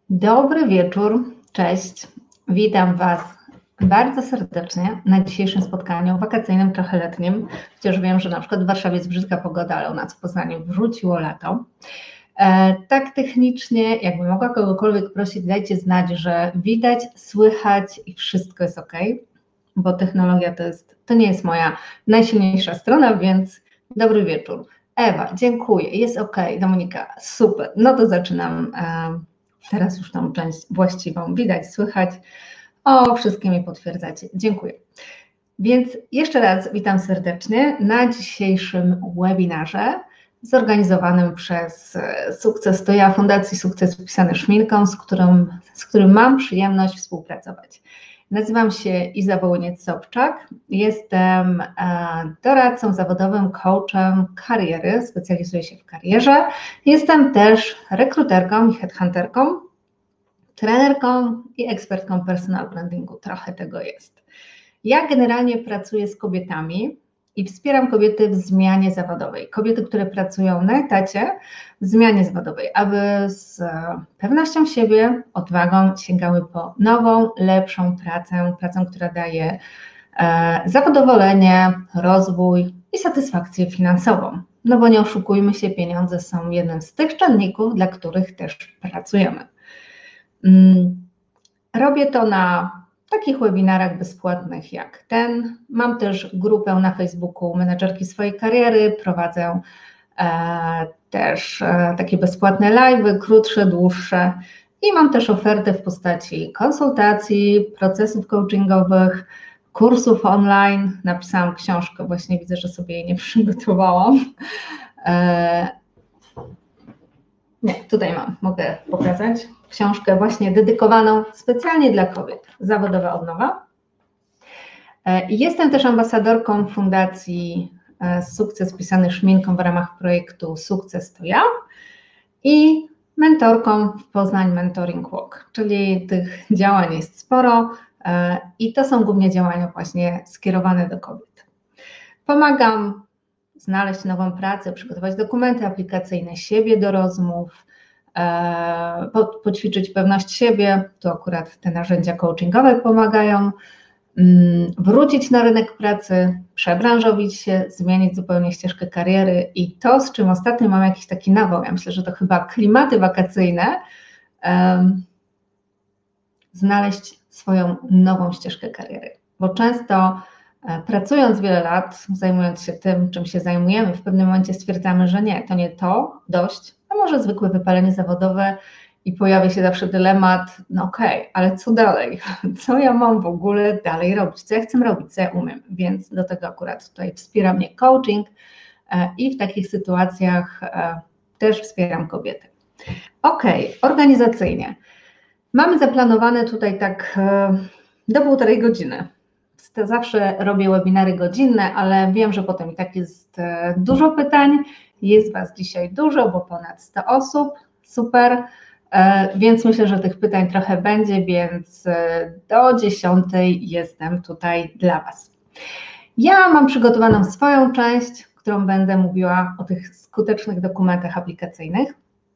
Dobry wieczór, cześć. Witam Was bardzo serdecznie na dzisiejszym spotkaniu wakacyjnym, trochę letnim. Chociaż wiem, że na przykład w Warszawie jest brzydka pogoda, ale u nas w Poznaniu wróciło lato. Tak technicznie, jakbym mogła kogokolwiek prosić, dajcie znać, że widać, słychać i wszystko jest ok, bo technologia to nie jest moja najsilniejsza strona, więc dobry wieczór. Ewa, dziękuję, jest ok. Dominika, super. No to zaczynam teraz już tą część właściwą. Widać, słychać. O, wszystkie mi potwierdzacie. Dziękuję. Więc jeszcze raz witam serdecznie na dzisiejszym webinarze zorganizowanym przez Sukces to ja, Fundacji Sukces pisany szminką, z którym mam przyjemność współpracować. Nazywam się Iza Wołyniec-Sobczak, jestem doradcą zawodowym, coachem kariery, specjalizuję się w karierze. Jestem też rekruterką i headhunterką, trenerką i ekspertką personal brandingu, trochę tego jest. Ja generalnie pracuję z kobietami i wspieram kobiety w zmianie zawodowej. Kobiety, które pracują na etacie w zmianie zawodowej, aby z pewnością siebie, odwagą sięgały po nową, lepszą pracę, która daje zadowolenie, rozwój i satysfakcję finansową. No bo nie oszukujmy się, pieniądze są jednym z tych czynników, dla których też pracujemy. Robię to na takich webinarach bezpłatnych jak ten. Mam też grupę na Facebooku Menedżerki swojej kariery, prowadzę też takie bezpłatne live'y, krótsze, dłuższe i mam też ofertę w postaci konsultacji, procesów coachingowych, kursów online. Napisałam książkę, właśnie widzę, że sobie jej nie przygotowałam. Nie, tutaj mam, mogę pokazać książkę właśnie dedykowaną specjalnie dla kobiet, Zawodowa Odnowa. Jestem też ambasadorką Fundacji Sukces pisany szminką w ramach projektu Sukces to ja i mentorką w Poznań Mentoring Walk, czyli tych działań jest sporo i to są głównie działania właśnie skierowane do kobiet. Pomagam znaleźć nową pracę, przygotować dokumenty aplikacyjne, siebie do rozmów, poćwiczyć pewność siebie, tu akurat te narzędzia coachingowe pomagają, wrócić na rynek pracy, przebranżowić się, zmienić zupełnie ścieżkę kariery i to, z czym ostatnio mam jakiś taki nawał, ja myślę, że to chyba klimaty wakacyjne, znaleźć swoją nową ścieżkę kariery, bo często pracując wiele lat, zajmując się tym, czym się zajmujemy, w pewnym momencie stwierdzamy, że nie, to nie to, dość, a może zwykłe wypalenie zawodowe i pojawia się zawsze dylemat, no okej, ale co dalej? Co ja mam w ogóle dalej robić? Co ja chcę robić? Co ja umiem? Więc do tego akurat tutaj wspiera mnie coaching i w takich sytuacjach też wspieram kobiety. Organizacyjnie. Mamy zaplanowane tutaj tak do 1,5 godziny. Zawsze robię webinary godzinne, ale wiem, że potem i tak jest dużo pytań. Jest Was dzisiaj dużo, bo ponad 100 osób. Super. Więc myślę, że tych pytań trochę będzie, więc do 10 jestem tutaj dla Was. Ja mam przygotowaną swoją część, którą będę mówiła o tych skutecznych dokumentach aplikacyjnych,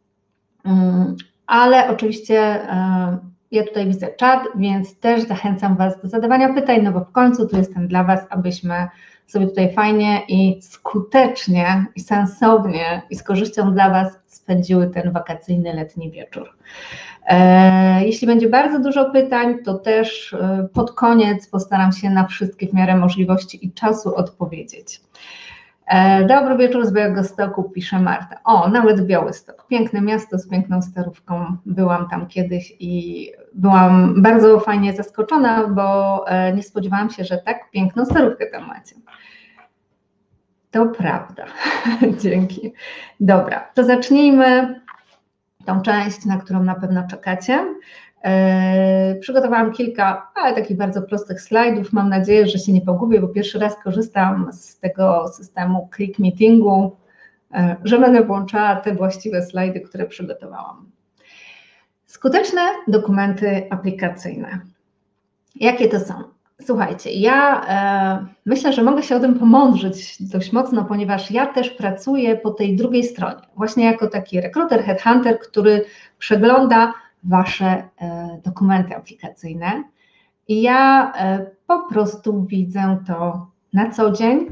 ale oczywiście ja tutaj widzę czat, więc też zachęcam Was do zadawania pytań, no bo w końcu tu jestem dla Was, abyśmy sobie tutaj fajnie i skutecznie i sensownie i z korzyścią dla Was spędziły ten wakacyjny, letni wieczór. Jeśli będzie bardzo dużo pytań, to też pod koniec postaram się na wszystkie w miarę możliwości i czasu odpowiedzieć. Dobry wieczór z Białegostoku, pisze Marta. O, nawet Białystok, piękne miasto z piękną starówką, byłam tam kiedyś i byłam bardzo fajnie zaskoczona, bo nie spodziewałam się, że tak piękną starówkę tam macie. To prawda, dzięki. Dobra, to zacznijmy tą część, na którą na pewno czekacie. Przygotowałam kilka, ale takich bardzo prostych slajdów. Mam nadzieję, że się nie pogubię, bo pierwszy raz korzystam z tego systemu Click Meetingu, że będę włączała te właściwe slajdy, które przygotowałam. Skuteczne dokumenty aplikacyjne. Jakie to są? Słuchajcie, ja myślę, że mogę się o tym pomądrzyć dość mocno, ponieważ ja też pracuję po tej drugiej stronie, właśnie jako taki rekruter, headhunter, który przegląda Wasze dokumenty aplikacyjne. I ja po prostu widzę to na co dzień,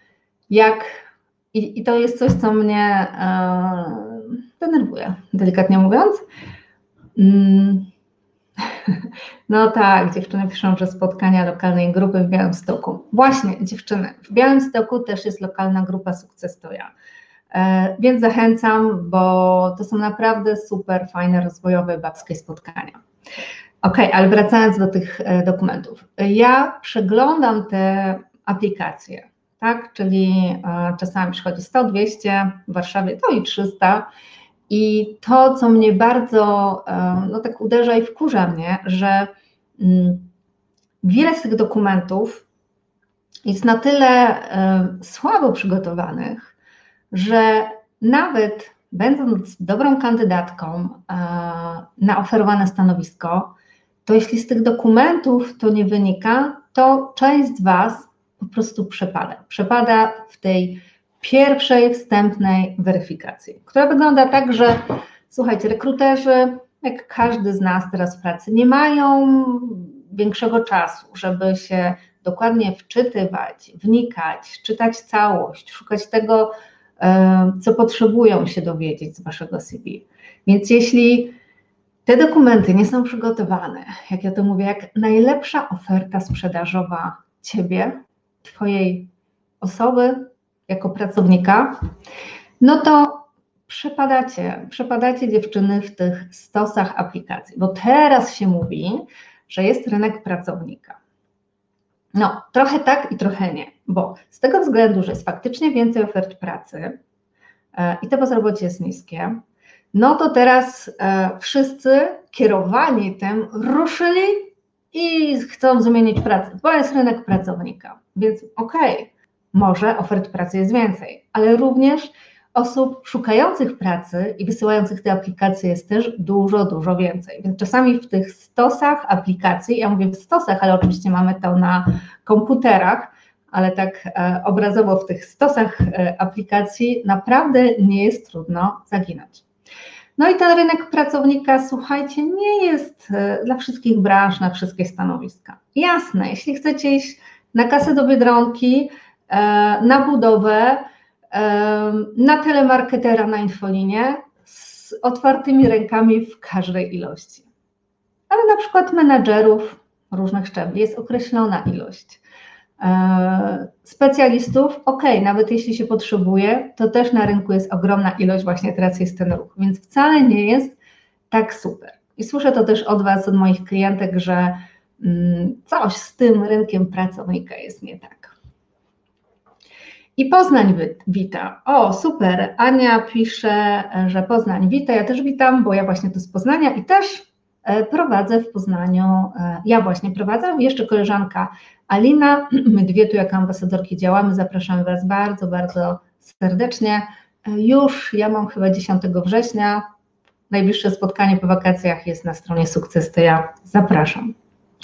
i to jest coś, co mnie denerwuje, delikatnie mówiąc. No tak, dziewczyny piszą, że spotkania lokalnej grupy w Białymstoku. Właśnie, dziewczyny, w Białymstoku też jest lokalna grupa Sukces to ja. Więc zachęcam, bo to są naprawdę super fajne, rozwojowe, babskie spotkania. Okej, ale wracając do tych dokumentów. Ja przeglądam te aplikacje, tak? Czyli czasami przychodzi 100, 200, w Warszawie to i 300. I to, co mnie bardzo tak uderza i wkurza mnie, że wiele z tych dokumentów jest na tyle słabo przygotowanych, że nawet będąc dobrą kandydatką na oferowane stanowisko, to jeśli z tych dokumentów to nie wynika, to część z Was po prostu przepada. Przepada w tej pierwszej, wstępnej weryfikacji, która wygląda tak, że słuchajcie, rekruterzy, jak każdy z nas teraz w pracy, nie mają większego czasu, żeby się dokładnie wczytywać, wnikać, czytać całość, szukać tego, co potrzebują się dowiedzieć z Waszego CV. Więc jeśli te dokumenty nie są przygotowane, jak ja to mówię, jak najlepsza oferta sprzedażowa Ciebie, Twojej osoby jako pracownika, no to przepadacie dziewczyny w tych stosach aplikacji, bo teraz się mówi, że jest rynek pracownika. No, trochę tak i trochę nie, bo z tego względu, że jest faktycznie więcej ofert pracy i to bezrobocie jest niskie, no to teraz wszyscy kierowani tym ruszyli i chcą zmienić pracę, bo jest rynek pracownika, więc okej, może ofert pracy jest więcej, ale również osób szukających pracy i wysyłających te aplikacje jest też dużo, dużo więcej. Więc czasami w tych stosach aplikacji, ja mówię w stosach, ale oczywiście mamy to na komputerach, ale tak obrazowo w tych stosach aplikacji naprawdę nie jest trudno zaginąć. No i ten rynek pracownika, słuchajcie, nie jest dla wszystkich branż, na wszystkie stanowiska. Jasne, jeśli chcecie iść na kasę do Biedronki, na budowę, na telemarketera na infolinię z otwartymi rękami w każdej ilości. Ale na przykład menadżerów różnych szczebli jest określona ilość. Specjalistów, nawet jeśli się potrzebuje, to też na rynku jest ogromna ilość, właśnie teraz jest ten ruch, więc wcale nie jest tak super. I słyszę to też od Was, od moich klientek, że coś z tym rynkiem pracownika jest nie tak. I Poznań wita. O, super. Ania pisze, że Poznań wita. Ja też witam, bo ja właśnie tu z Poznania i też prowadzę w Poznaniu. Ja właśnie prowadzę. Jeszcze koleżanka Alina. My dwie tu jako ambasadorki działamy. Zapraszamy Was bardzo, bardzo serdecznie. Już ja mam chyba 10 września. Najbliższe spotkanie po wakacjach jest na stronie Sukces to ja. Zapraszam.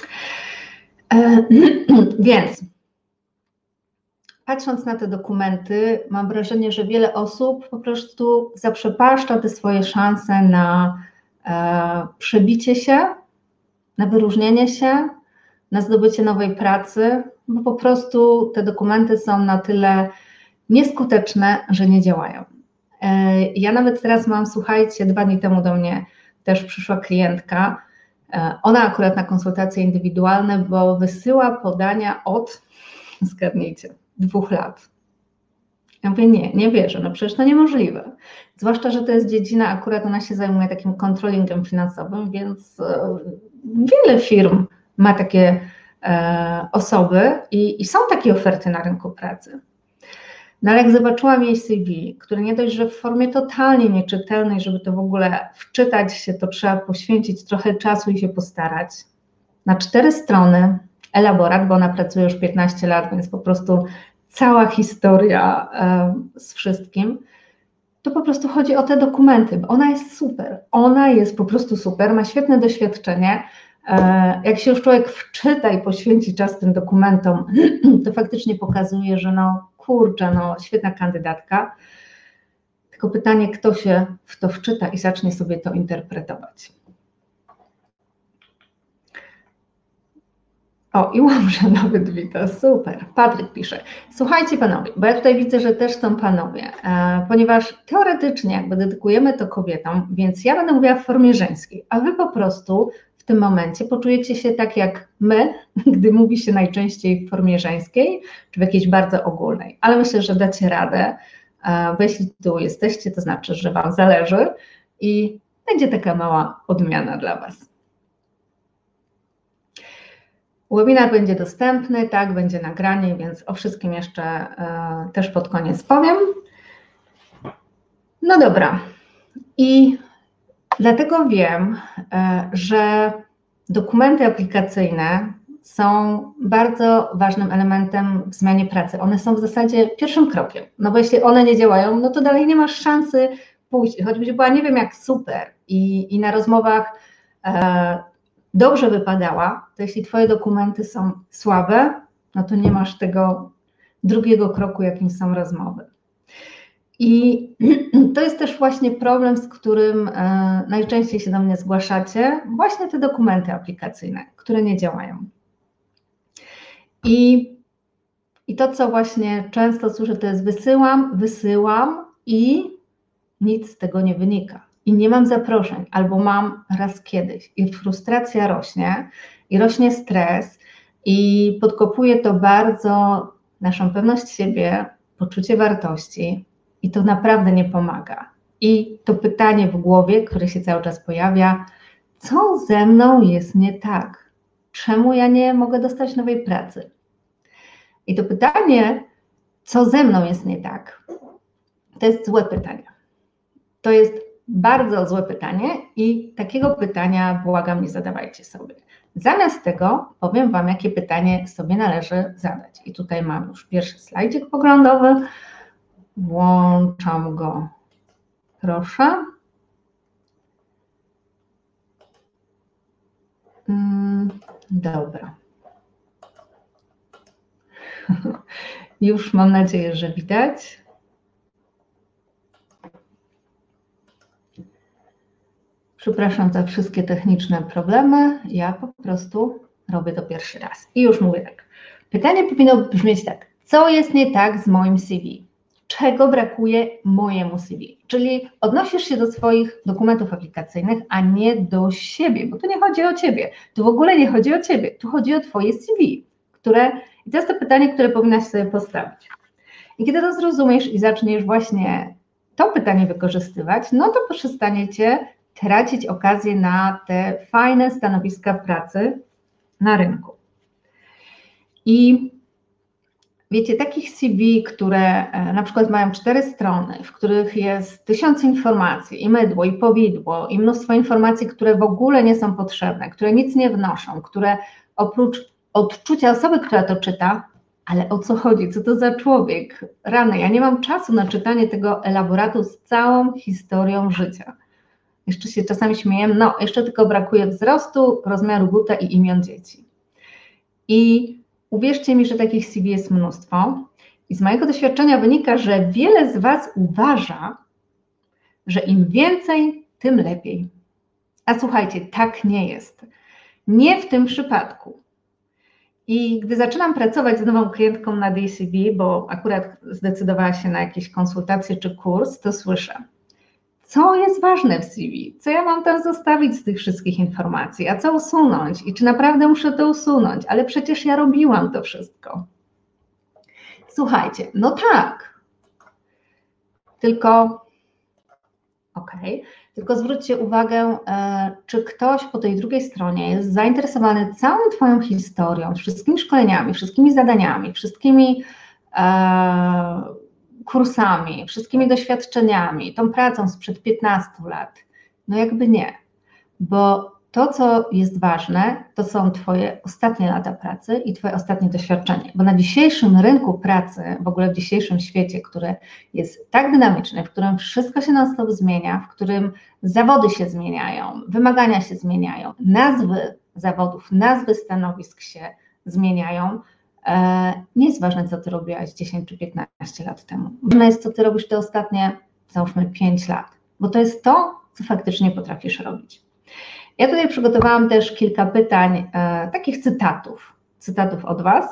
Więc patrząc na te dokumenty, mam wrażenie, że wiele osób po prostu zaprzepaszcza te swoje szanse na przebicie się, na wyróżnienie się, na zdobycie nowej pracy, bo po prostu te dokumenty są na tyle nieskuteczne, że nie działają. Ja nawet teraz mam, słuchajcie, 2 dni temu do mnie też przyszła klientka, ona akurat na konsultacje indywidualne, bo wysyła podania od, zgadnijcie, 2 lat. Ja mówię, nie wierzę, no przecież to niemożliwe. Zwłaszcza, że to jest dziedzina, akurat ona się zajmuje takim controllingiem finansowym, więc wiele firm ma takie osoby i są takie oferty na rynku pracy. No ale jak zobaczyłam jej CV, które nie dość, że w formie totalnie nieczytelnej, żeby to w ogóle wczytać się, to trzeba poświęcić trochę czasu i się postarać. Na 4 strony elaborat, bo ona pracuje już 15 lat, więc po prostu cała historia z wszystkim, to po prostu chodzi o te dokumenty, bo ona jest super, ona jest po prostu super, ma świetne doświadczenie. Jak się już człowiek wczyta i poświęci czas tym dokumentom, to faktycznie pokazuje, że no kurczę, no świetna kandydatka. Tylko pytanie, kto się w to wczyta i zacznie sobie to interpretować. O, i Łomża nawet wita, super. Patryk pisze, słuchajcie panowie, bo ja tutaj widzę, że też są panowie, ponieważ teoretycznie jakby dedykujemy to kobietom, więc ja będę mówiła w formie żeńskiej, a wy po prostu w tym momencie poczujecie się tak jak my, gdy mówi się najczęściej w formie żeńskiej, czy w jakiejś bardzo ogólnej, ale myślę, że dacie radę, bo jeśli tu jesteście, to znaczy, że wam zależy i będzie taka mała odmiana dla was. Webinar będzie dostępny, tak, będzie nagranie, więc o wszystkim jeszcze też pod koniec powiem. No dobra, i dlatego wiem, że dokumenty aplikacyjne są bardzo ważnym elementem w zmianie pracy. One są w zasadzie pierwszym krokiem, no bo jeśli one nie działają, no to dalej nie masz szansy pójść, choćbyś była nie wiem jak super i na rozmowach dobrze wypadała, to jeśli twoje dokumenty są słabe, no to nie masz tego drugiego kroku, jakim są rozmowy. I to jest też właśnie problem, z którym najczęściej się do mnie zgłaszacie, właśnie te dokumenty aplikacyjne, które nie działają. I to, co właśnie często słyszę, to jest wysyłam i nic z tego nie wynika. I nie mam zaproszeń, albo mam raz kiedyś. I frustracja rośnie, i rośnie stres, i podkopuje to bardzo naszą pewność siebie, poczucie wartości, i to naprawdę nie pomaga. I to pytanie w głowie, które się cały czas pojawia, co ze mną jest nie tak? Czemu ja nie mogę dostać nowej pracy? I to pytanie, co ze mną jest nie tak, to jest złe pytanie. To jest bardzo złe pytanie i takiego pytania, błagam, nie zadawajcie sobie. Zamiast tego powiem wam, jakie pytanie sobie należy zadać. I tutaj mam już pierwszy slajdzik poglądowy. Włączam go, proszę. Dobra. Już mam nadzieję, że widać. Przepraszam za wszystkie techniczne problemy. Ja po prostu robię to pierwszy raz. I już mówię tak. Pytanie powinno brzmieć tak. Co jest nie tak z moim CV? Czego brakuje mojemu CV? Czyli odnosisz się do swoich dokumentów aplikacyjnych, a nie do siebie, bo tu nie chodzi o ciebie. Tu w ogóle nie chodzi o ciebie. Tu chodzi o twoje CV, i to jest to pytanie, które powinnaś sobie postawić. I kiedy to zrozumiesz i zaczniesz właśnie to pytanie wykorzystywać, no to przestaniecie tracić okazję na te fajne stanowiska pracy na rynku. I wiecie, takich CV, które na przykład mają 4 strony, w których jest 1000 informacji i mydło, i powidło, i mnóstwo informacji, które w ogóle nie są potrzebne, które nic nie wnoszą, które oprócz odczucia osoby, która to czyta, ale o co chodzi, co to za człowiek? Rany, ja nie mam czasu na czytanie tego elaboratu z całą historią życia. Jeszcze się czasami śmieję, no jeszcze tylko brakuje wzrostu, rozmiaru buta i imion dzieci. I uwierzcie mi, że takich CV jest mnóstwo i z mojego doświadczenia wynika, że wiele z was uważa, że im więcej, tym lepiej. A słuchajcie, tak nie jest. Nie w tym przypadku. I gdy zaczynam pracować z nową klientką na DCV, bo akurat zdecydowała się na jakieś konsultacje czy kurs, to słyszę, co jest ważne w CV, co ja mam tam zostawić z tych wszystkich informacji, a co usunąć i czy naprawdę muszę to usunąć, ale przecież ja robiłam to wszystko. Słuchajcie, no tak, tylko zwróćcie uwagę, czy ktoś po tej drugiej stronie jest zainteresowany całą twoją historią, wszystkimi szkoleniami, wszystkimi zadaniami, wszystkimi kursami, wszystkimi doświadczeniami, tą pracą sprzed 15 lat. No jakby nie, bo to, co jest ważne, to są twoje ostatnie lata pracy i twoje ostatnie doświadczenie, bo na dzisiejszym rynku pracy, w ogóle w dzisiejszym świecie, który jest tak dynamiczny, w którym wszystko się non-stop zmienia, w którym zawody się zmieniają, wymagania się zmieniają, nazwy zawodów, nazwy stanowisk się zmieniają, nie jest ważne, co ty robiłaś 10 czy 15 lat temu. Ważne jest, co ty robisz te ostatnie, załóżmy 5 lat, bo to jest to, co faktycznie potrafisz robić. Ja tutaj przygotowałam też kilka pytań, takich cytatów cytatów od Was,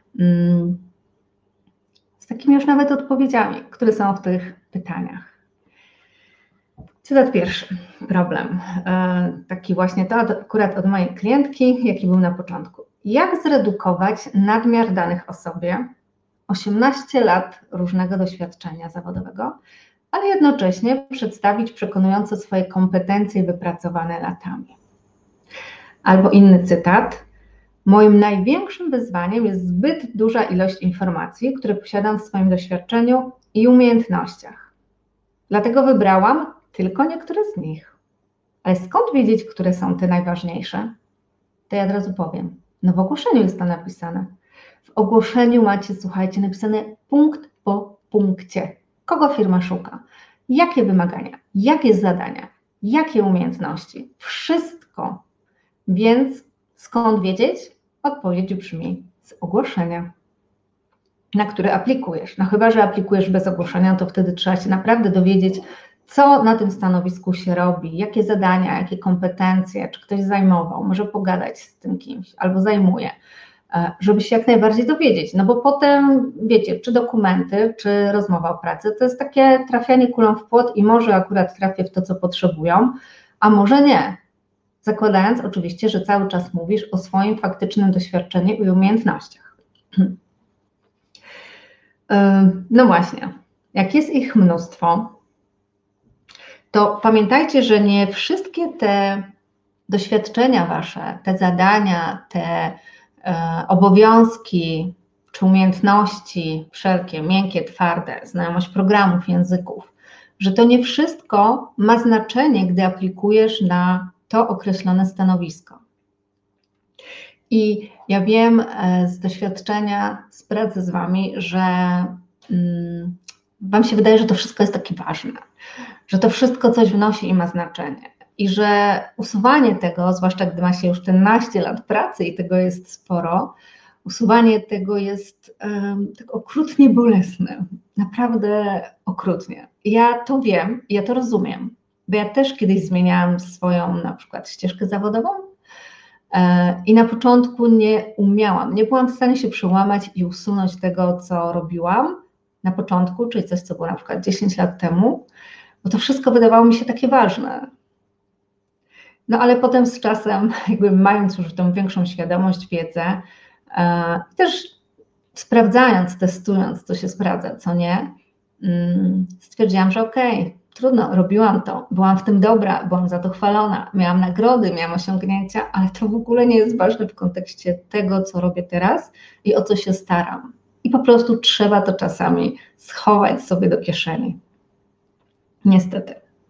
z takimi już nawet odpowiedziami, które są w tych pytaniach. Cytat pierwszy, problem. Taki właśnie to akurat od mojej klientki, jaki był na początku. Jak zredukować nadmiar danych o sobie, 18 lat różnego doświadczenia zawodowego, ale jednocześnie przedstawić przekonująco swoje kompetencje wypracowane latami. Albo inny cytat. Moim największym wyzwaniem jest zbyt duża ilość informacji, które posiadam w swoim doświadczeniu i umiejętnościach. Dlatego wybrałam tylko niektóre z nich. Ale skąd wiedzieć, które są te najważniejsze? To ja od razu powiem. No w ogłoszeniu jest to napisane. W ogłoszeniu macie, słuchajcie, napisane punkt po punkcie. Kogo firma szuka? Jakie wymagania? Jakie zadania? Jakie umiejętności? Wszystko. Więc skąd wiedzieć? Odpowiedź brzmi z ogłoszenia, na które aplikujesz. No chyba że aplikujesz bez ogłoszenia, to wtedy trzeba się naprawdę dowiedzieć, co na tym stanowisku się robi, jakie zadania, jakie kompetencje, czy ktoś zajmował, może pogadać z tym kimś albo zajmuje, żeby się jak najbardziej dowiedzieć. No bo potem, wiecie, czy dokumenty, czy rozmowa o pracy, to jest takie trafianie kulą w płot i może akurat trafię w to, co potrzebują, a może nie. Zakładając oczywiście, że cały czas mówisz o swoim faktycznym doświadczeniu i umiejętnościach. No właśnie, jak jest ich mnóstwo, to pamiętajcie, że nie wszystkie te doświadczenia wasze, te zadania, te obowiązki czy umiejętności wszelkie, miękkie, twarde, znajomość programów, języków, że to nie wszystko ma znaczenie, gdy aplikujesz na to określone stanowisko. I ja wiem z doświadczenia, z pracy z Wami, że Wam się wydaje, że to wszystko jest takie ważne, że to wszystko coś wnosi i ma znaczenie. I że usuwanie tego, zwłaszcza gdy ma się już 14 lat pracy i tego jest sporo, usuwanie tego jest tak okrutnie bolesne, naprawdę okrutnie. Ja to wiem, ja to rozumiem, bo ja też kiedyś zmieniałam swoją na przykład ścieżkę zawodową i na początku nie umiałam, nie byłam w stanie się przełamać i usunąć tego, co robiłam na początku, czyli coś, co było na przykład 10 lat temu, bo to wszystko wydawało mi się takie ważne. No ale potem z czasem, jakby mając już tą większą świadomość, wiedzę, też sprawdzając, testując, co się sprawdza, co nie, stwierdziłam, że okej, trudno, robiłam to, byłam w tym dobra, byłam za to chwalona, miałam nagrody, miałam osiągnięcia, ale to w ogóle nie jest ważne w kontekście tego, co robię teraz i o co się staram. I po prostu trzeba to czasami schować sobie do kieszeni. Niestety.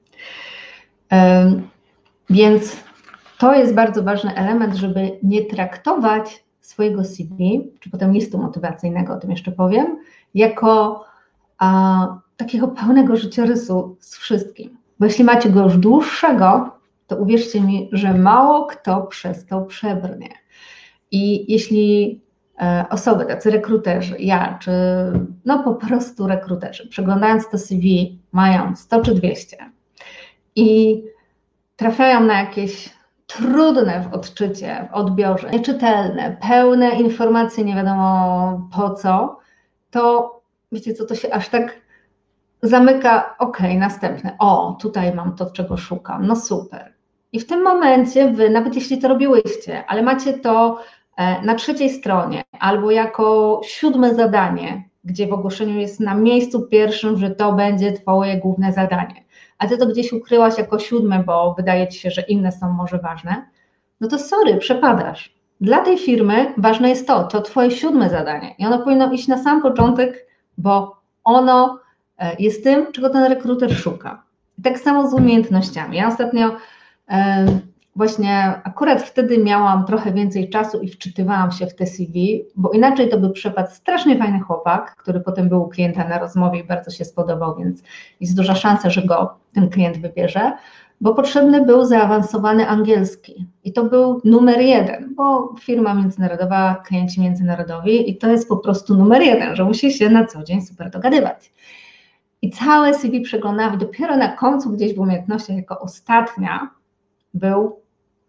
Więc to jest bardzo ważny element, żeby nie traktować swojego CV, czy potem listu motywacyjnego, o tym jeszcze powiem, jako takiego pełnego życiorysu z wszystkim. Bo jeśli macie go już dłuższego, to uwierzcie mi, że mało kto przez to przebrnie. I jeśli osoby, tacy rekruterzy, ja, czy no po prostu rekruterzy, przeglądając to CV, mają 100 czy 200 i trafiają na jakieś trudne w odczycie, w odbiorze, nieczytelne, pełne informacji nie wiadomo po co, to wiecie co, to się aż tak zamyka, okej, następne, o, tutaj mam to, czego szukam, no super. I w tym momencie wy, nawet jeśli to robiłyście, ale macie to na 3. stronie albo jako 7. zadanie, gdzie w ogłoszeniu jest na miejscu pierwszym, że to będzie twoje główne zadanie, a ty to gdzieś ukryłaś jako 7, bo wydaje ci się, że inne są może ważne, no to sorry, przepadasz. Dla tej firmy ważne jest to twoje 7. zadanie i ono powinno iść na sam początek, bo ono jest tym, czego ten rekruter szuka. I tak samo z umiejętnościami. Ja ostatnio właśnie akurat wtedy miałam trochę więcej czasu i wczytywałam się w te CV, bo inaczej to by przepadł strasznie fajny chłopak, który potem był u klienta na rozmowie i bardzo się spodobał, więc jest duża szansa, że go ten klient wybierze, bo potrzebny był zaawansowany angielski i to był numer 1, bo firma międzynarodowa, klienci międzynarodowi i to jest po prostu numer 1, że musi się na co dzień super dogadywać. I całe CV przeglądałam i dopiero na końcu gdzieś w umiejętnościach jako ostatnia był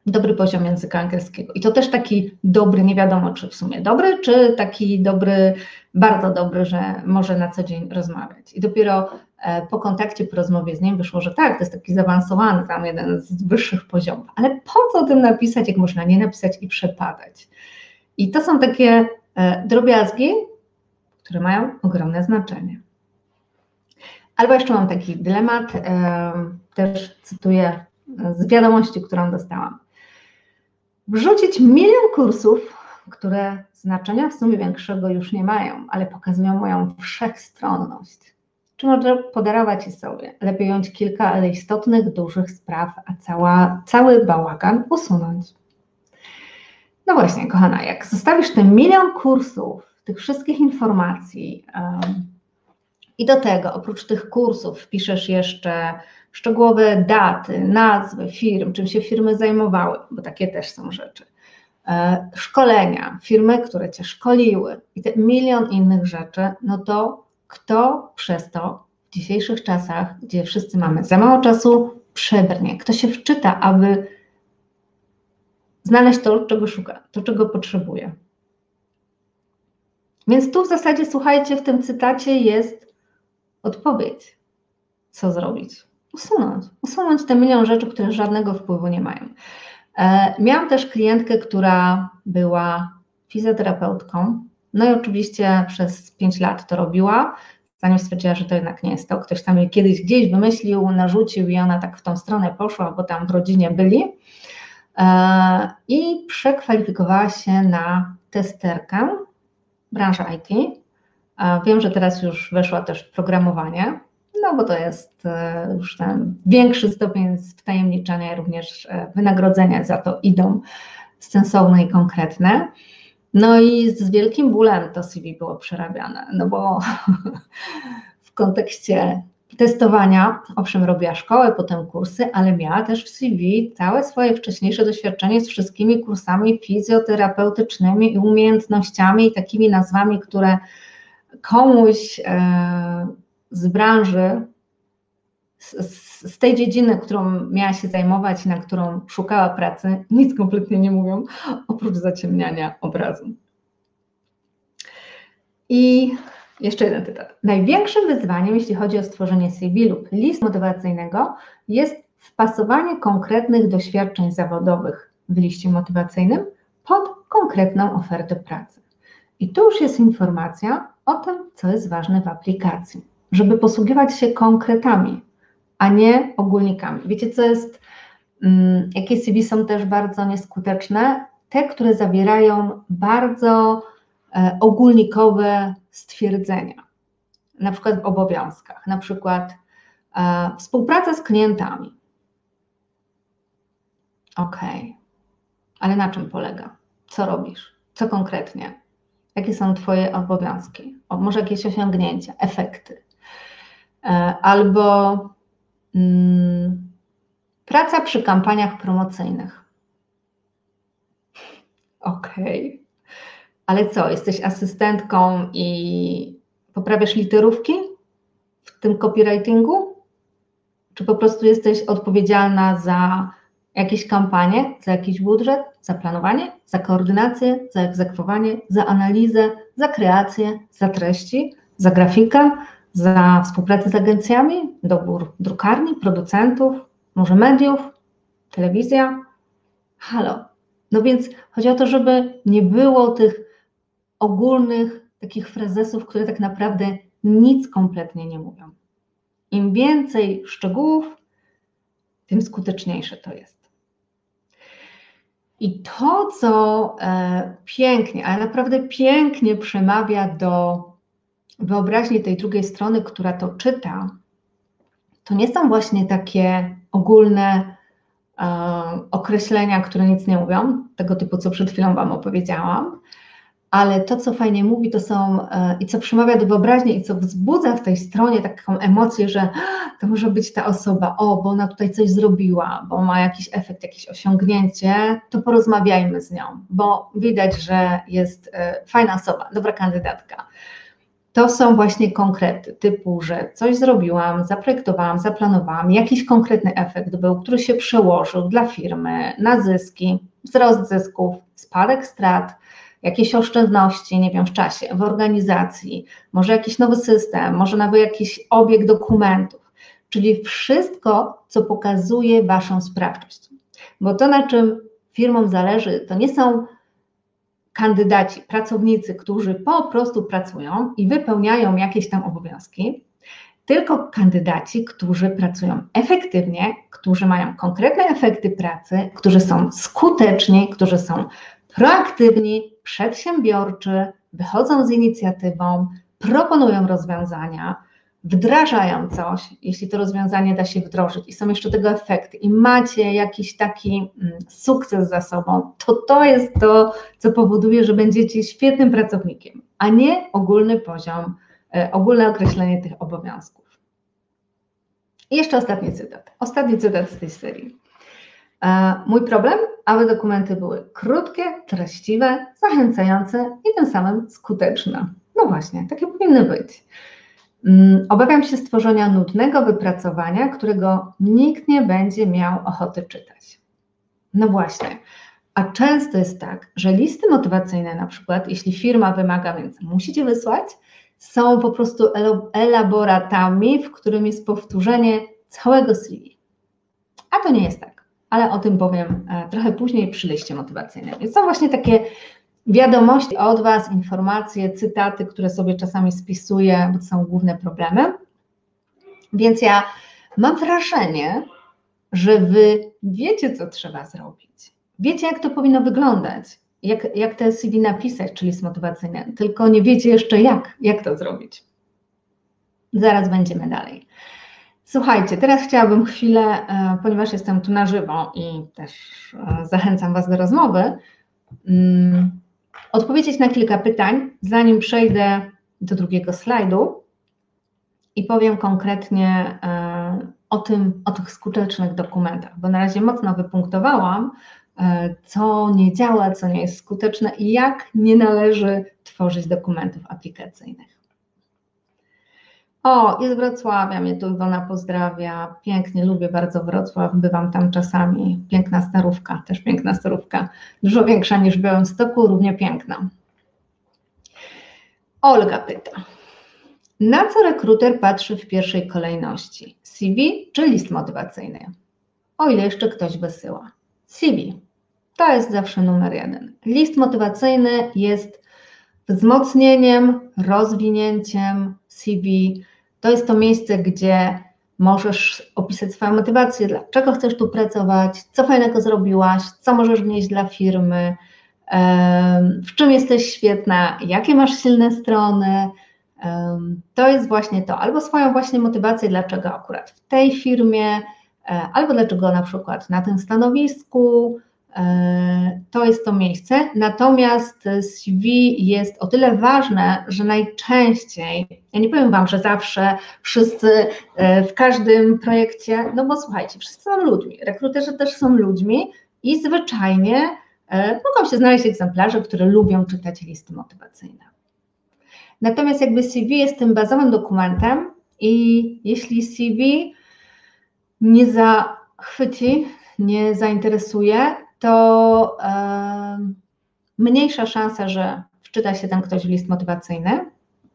dobry poziom języka angielskiego. I to też taki dobry, nie wiadomo czy w sumie dobry, czy taki dobry, bardzo dobry, że może na co dzień rozmawiać. I dopiero po kontakcie, po rozmowie z nim wyszło, że tak, to jest taki zaawansowany, tam jeden z wyższych poziomów. Ale po co o tym napisać, jak można nie napisać i przepadać? I to są takie drobiazgi, które mają ogromne znaczenie. Albo jeszcze mam taki dylemat, też cytuję z wiadomości, którą dostałam. Wrzucić 1 000 000 kursów, które znaczenia w sumie większego już nie mają, ale pokazują moją wszechstronność. Czy może podarować je sobie? Lepiej jąć kilka, ale istotnych, dużych spraw, a cały bałagan usunąć. No właśnie, kochana, jak zostawisz te 1 000 000 kursów, tych wszystkich informacji i do tego, oprócz tych kursów, wpiszesz jeszcze szczegółowe daty, nazwy firm, czym się firmy zajmowały, bo takie też są rzeczy, szkolenia, firmy, które Cię szkoliły i te 1 000 000 innych rzeczy, no to kto przez to w dzisiejszych czasach, gdzie wszyscy mamy za mało czasu, przebrnie? Kto się wczyta, aby znaleźć to, czego szuka, to, czego potrzebuje? Więc tu w zasadzie, słuchajcie, w tym cytacie jest odpowiedź. Co zrobić? Usunąć te 1 000 000 rzeczy, które żadnego wpływu nie mają. Miałam też klientkę, która była fizjoterapeutką, no i oczywiście przez 5 lat to robiła, zanim stwierdziła, że to jednak nie jest to. Ktoś tam jej kiedyś gdzieś wymyślił, narzucił i ona tak w tą stronę poszła, bo tam w rodzinie byli i przekwalifikowała się na testerkę, branża IT. Wiem, że teraz już weszła też w programowanie, no bo to jest już ten większy stopień wtajemniczenia, również wynagrodzenia za to idą sensowne i konkretne. No i z wielkim bólem to CV było przerabiane, no bo w kontekście testowania, owszem, robiła szkołę, potem kursy, ale miała też w CV całe swoje wcześniejsze doświadczenie z wszystkimi kursami fizjoterapeutycznymi i umiejętnościami i takimi nazwami, które komuś z branży, z tej dziedziny, którą miała się zajmować i na którą szukała pracy, nic kompletnie nie mówią, oprócz zaciemniania obrazu. I jeszcze jeden cytat. Największym wyzwaniem, jeśli chodzi o stworzenie CV lub listu motywacyjnego, jest wpasowanie konkretnych doświadczeń zawodowych w liście motywacyjnym pod konkretną ofertę pracy. I tu już jest informacja o tym, co jest ważne w aplikacji, żeby posługiwać się konkretami, a nie ogólnikami. Wiecie, co jest, jakie CV są też bardzo nieskuteczne? Te, które zawierają bardzo ogólnikowe stwierdzenia, na przykład w obowiązkach, na przykład współpraca z klientami. Okej, ale na czym polega? Co robisz? Co konkretnie? Jakie są Twoje obowiązki? Może jakieś osiągnięcia, efekty? Albo praca przy kampaniach promocyjnych. Okej. Ale co, jesteś asystentką i poprawiasz literówki w tym copywritingu? Czy po prostu jesteś odpowiedzialna za jakieś kampanie, za jakiś budżet, za planowanie, za koordynację, za egzekwowanie, za analizę, za kreację, za treści, za grafikę, za współpracę z agencjami, dobór drukarni, producentów, może mediów, telewizja? Halo. No więc chodzi o to, żeby nie było tych ogólnych takich frazesów, które tak naprawdę nic kompletnie nie mówią. Im więcej szczegółów, tym skuteczniejsze to jest. I to, co pięknie, ale naprawdę pięknie przemawia do wyobraźni tej drugiej strony, która to czyta, to nie są właśnie takie ogólne określenia, które nic nie mówią, tego typu, co przed chwilą Wam opowiedziałam, ale to, co fajnie mówi, to są i co przemawia do wyobraźni i co wzbudza w tej stronie taką emocję, że to może być ta osoba, bo ona tutaj coś zrobiła, bo ma jakiś efekt, jakieś osiągnięcie, to porozmawiajmy z nią, bo widać, że jest fajna osoba, dobra kandydatka. to są właśnie konkrety, typu, że coś zrobiłam, zaprojektowałam, zaplanowałam, jakiś konkretny efekt był, który się przełożył dla firmy na zyski, wzrost zysków, spadek strat, jakieś oszczędności, nie wiem, w czasie, w organizacji, może jakiś nowy system, może nawet jakiś obieg dokumentów, czyli wszystko, co pokazuje Waszą sprawczość. Bo to, na czym firmom zależy, to nie są kandydaci, pracownicy, którzy po prostu pracują i wypełniają jakieś tam obowiązki, tylko kandydaci, którzy pracują efektywnie, którzy mają konkretne efekty pracy, którzy są skuteczni, którzy są proaktywni, przedsiębiorczy, wychodzą z inicjatywą, proponują rozwiązania, wdrażają coś, jeśli to rozwiązanie da się wdrożyć i są jeszcze tego efekty i macie jakiś taki sukces za sobą, to jest to, co powoduje, że będziecie świetnym pracownikiem, a nie ogólny poziom, ogólne określenie tych obowiązków. I jeszcze ostatni cytat. Ostatni cytat z tej serii. Mój problem, aby dokumenty były krótkie, treściwe, zachęcające i tym samym skuteczne. No właśnie, takie powinny być. Obawiam się stworzenia nudnego wypracowania, którego nikt nie będzie miał ochoty czytać. No właśnie, a często jest tak, że listy motywacyjne na przykład, jeśli firma wymaga, więc musicie wysłać, są po prostu elaboratami, w którym jest powtórzenie całego CV. A to nie jest tak, ale o tym powiem trochę później przy liście motywacyjnym. Więc są właśnie takie wiadomości od Was, informacje, cytaty, które sobie czasami spisuję, bo to są główne problemy. Więc ja mam wrażenie, że Wy wiecie, co trzeba zrobić. Wiecie, jak to powinno wyglądać, jak te CV napisać, czyli list motywacyjny, tylko nie wiecie jeszcze jak to zrobić. Zaraz będziemy dalej. Słuchajcie, teraz chciałabym chwilę, ponieważ jestem tu na żywo i też zachęcam Was do rozmowy, odpowiedzieć na kilka pytań, zanim przejdę do drugiego slajdu i powiem konkretnie o tych skutecznych dokumentach, bo na razie mocno wypunktowałam, co nie działa, co nie jest skuteczne i jak nie należy tworzyć dokumentów aplikacyjnych. O, jest Wrocławia, mnie tu Iwona pozdrawia, pięknie, lubię bardzo Wrocław, bywam tam czasami, piękna Starówka, też piękna Starówka, dużo większa niż w Białymstoku, równie piękna. Olga pyta, na co rekruter patrzy w pierwszej kolejności, CV czy list motywacyjny? O ile jeszcze ktoś wysyła. CV, to jest zawsze numer 1. List motywacyjny jest wzmocnieniem, rozwinięciem CV. To jest to miejsce, gdzie możesz opisać swoją motywację, dlaczego chcesz tu pracować, co fajnego zrobiłaś, co możesz wnieść dla firmy, w czym jesteś świetna, jakie masz silne strony. To jest właśnie to, albo swoją właśnie motywację, dlaczego akurat w tej firmie, albo dlaczego na przykład na tym stanowisku. To jest to miejsce, natomiast CV jest o tyle ważne, że najczęściej, ja nie powiem Wam, że zawsze wszyscy w każdym projekcie, no bo słuchajcie, wszyscy są ludźmi, rekruterzy też są ludźmi i zwyczajnie mogą się znaleźć egzemplarze, które lubią czytać listy motywacyjne. Natomiast jakby CV jest tym bazowym dokumentem i jeśli CV nie zachwyci, nie zainteresuje, to mniejsza szansa, że wczyta się tam ktoś w list motywacyjny.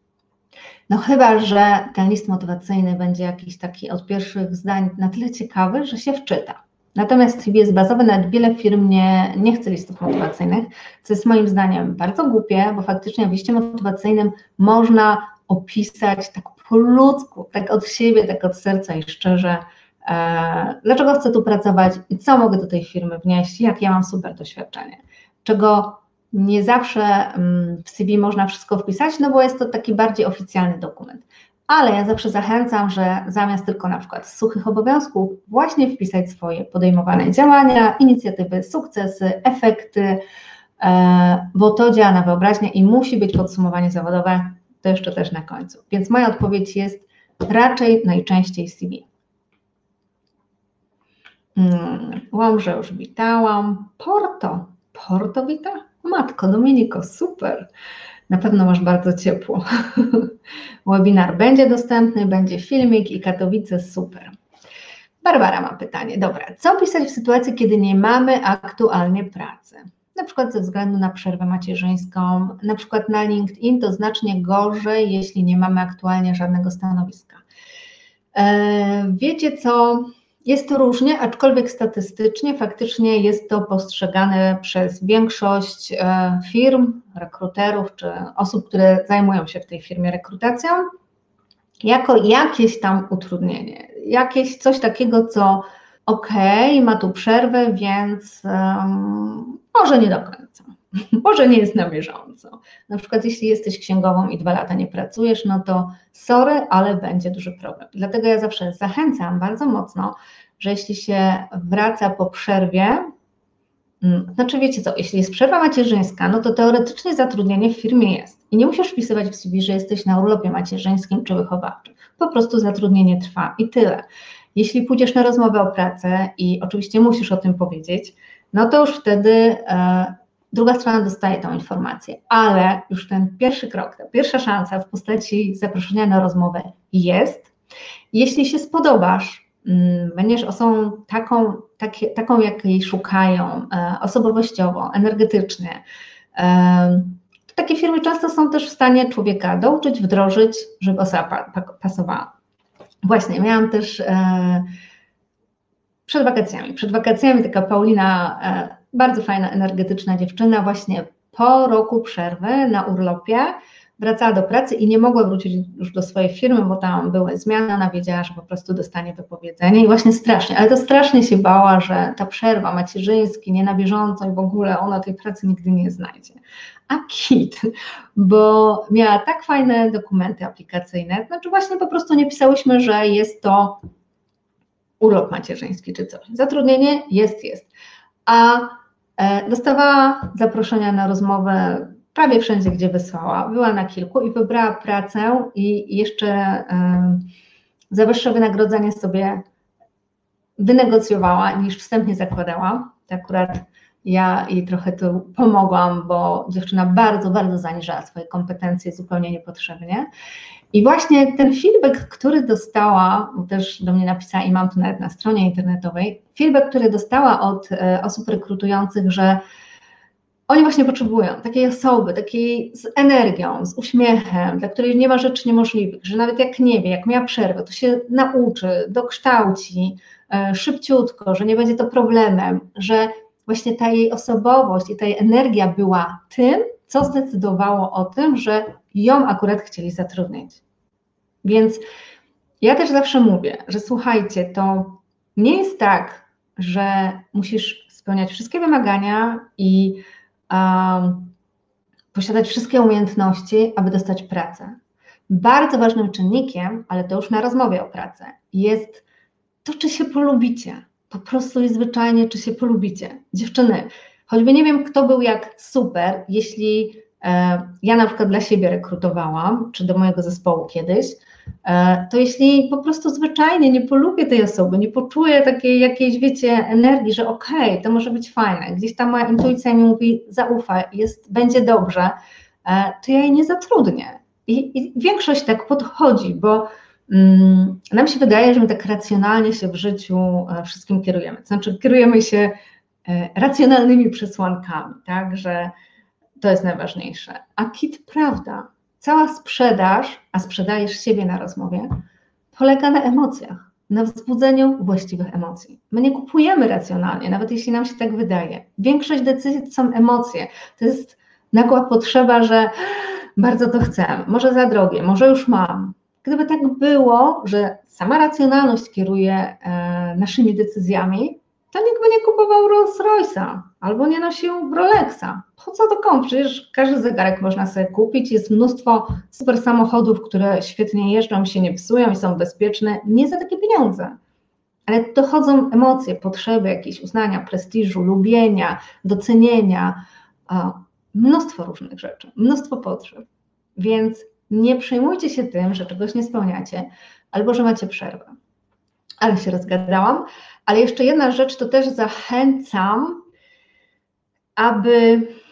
No chyba, że ten list motywacyjny będzie jakiś taki od pierwszych zdań na tyle ciekawy, że się wczyta. Natomiast CV jest bazowy, nawet wiele firm nie chce listów motywacyjnych, co jest moim zdaniem bardzo głupie, bo faktycznie w liście motywacyjnym można opisać tak po ludzku, tak od siebie, tak od serca i szczerze, dlaczego chcę tu pracować i co mogę do tej firmy wnieść, jak ja mam super doświadczenie, czego nie zawsze w CV można wszystko wpisać, no bo jest to taki bardziej oficjalny dokument. Ale ja zawsze zachęcam, że zamiast tylko na przykład suchych obowiązków właśnie wpisać swoje podejmowane działania, inicjatywy, sukcesy, efekty, bo to działa na wyobraźnię i musi być podsumowanie zawodowe, to jeszcze też na końcu. Więc moja odpowiedź jest raczej najczęściej CV. Łomżę już witałam. Porto wita? Matko, Dominiko, super. Na pewno masz bardzo ciepło. Webinar będzie dostępny, będzie filmik i Katowice, super. Barbara ma pytanie. Dobra, co pisać w sytuacji, kiedy nie mamy aktualnie pracy? Na przykład ze względu na przerwę macierzyńską, na przykład na LinkedIn to znacznie gorzej, jeśli nie mamy aktualnie żadnego stanowiska. Wiecie co, jest to różnie, aczkolwiek statystycznie faktycznie jest to postrzegane przez większość firm, rekruterów czy osób, które zajmują się w tej firmie rekrutacją, jako jakieś tam utrudnienie, jakieś coś takiego, co ma tu przerwę, więc może nie do końca, może nie jest na bieżąco. Na przykład jeśli jesteś księgową i 2 lata nie pracujesz, no to sorry, ale będzie duży problem. Dlatego ja zawsze zachęcam bardzo mocno, że jeśli się wraca po przerwie, znaczy wiecie co, jeśli jest przerwa macierzyńska, no to teoretycznie zatrudnienie w firmie jest i nie musisz wpisywać w CV, że jesteś na urlopie macierzyńskim czy wychowawczym. Po prostu zatrudnienie trwa i tyle. Jeśli pójdziesz na rozmowę o pracę i oczywiście musisz o tym powiedzieć, no to już wtedy druga strona dostaje tą informację, ale już ten pierwszy krok, ta pierwsza szansa w postaci zaproszenia na rozmowę jest. Jeśli się spodobasz, będziesz osobą taką jakiej szukają, osobowościowo, energetycznie, to takie firmy często są też w stanie człowieka douczyć, wdrożyć, żeby osoba pasowała. Właśnie, miałam też przed wakacjami taka Paulina, bardzo fajna, energetyczna dziewczyna, właśnie po roku przerwy na urlopie wracała do pracy i nie mogła wrócić już do swojej firmy, bo tam były zmiany, ona wiedziała, że po prostu dostanie wypowiedzenie i właśnie strasznie, ale to strasznie się bała, że ta przerwa macierzyński, nie na bieżąco i w ogóle ona tej pracy nigdy nie znajdzie. A kit, bo miała tak fajne dokumenty aplikacyjne, znaczy właśnie po prostu nie pisałyśmy, że jest to urlop macierzyński czy coś. Zatrudnienie jest. A dostawała zaproszenia na rozmowę prawie wszędzie, gdzie wysłała. Była na kilku i wybrała pracę i jeszcze za wyższe wynagrodzenie sobie wynegocjowała, niż wstępnie zakładała. To akurat ja jej trochę tu pomogłam, bo dziewczyna bardzo, bardzo zaniżała swoje kompetencje zupełnie niepotrzebnie. I właśnie ten feedback, który dostała, też do mnie napisała i mam tu nawet na stronie internetowej, feedback, który dostała od osób rekrutujących, że oni właśnie potrzebują takiej osoby, takiej z energią, z uśmiechem, dla której nie ma rzeczy niemożliwych, że nawet jak nie wie, jak miała przerwę, to się nauczy, dokształci szybciutko, że nie będzie to problemem, że właśnie ta jej osobowość i ta jej energia była tym, co zdecydowało o tym, że ją akurat chcieli zatrudnić. Więc ja też zawsze mówię, że słuchajcie, to nie jest tak, że musisz spełniać wszystkie wymagania i posiadać wszystkie umiejętności, aby dostać pracę. Bardzo ważnym czynnikiem, ale to już na rozmowie o pracę, jest to, czy się polubicie. Po prostu i zwyczajnie, czy się polubicie. Dziewczyny, choćby nie wiem, kto był jak super, jeśli ja na przykład dla siebie rekrutowałam, czy do mojego zespołu kiedyś, to jeśli po prostu zwyczajnie nie polubię tej osoby, nie poczuję takiej jakiejś, wiecie, energii, że okej, to może być fajne, gdzieś tam moja intuicja mi mówi, zaufaj, będzie dobrze, to ja jej nie zatrudnię. I większość tak podchodzi, bo nam się wydaje, że my tak racjonalnie się w życiu wszystkim kierujemy. To znaczy kierujemy się racjonalnymi przesłankami, tak, że to jest najważniejsze. A kit, prawda, cała sprzedaż, a sprzedajesz siebie na rozmowie, polega na emocjach, na wzbudzeniu właściwych emocji. My nie kupujemy racjonalnie, nawet jeśli nam się tak wydaje. Większość decyzji to są emocje. To jest nagła potrzeba, że bardzo to chcę, może za drogie, może już mam. Gdyby tak było, że sama racjonalność kieruje naszymi decyzjami, to nikt by nie kupował Rolls Royce'a albo nie nosił Rolexa. Po co to komu? Przecież każdy zegarek można sobie kupić, jest mnóstwo super samochodów, które świetnie jeżdżą, się nie psują i są bezpieczne, nie za takie pieniądze. Ale dochodzą emocje, potrzeby jakieś uznania, prestiżu, lubienia, docenienia, mnóstwo różnych rzeczy, mnóstwo potrzeb. Więc nie przejmujcie się tym, że czegoś nie spełniacie albo że macie przerwę. Ale się rozgadałam. Ale jeszcze jedna rzecz, to też zachęcam, aby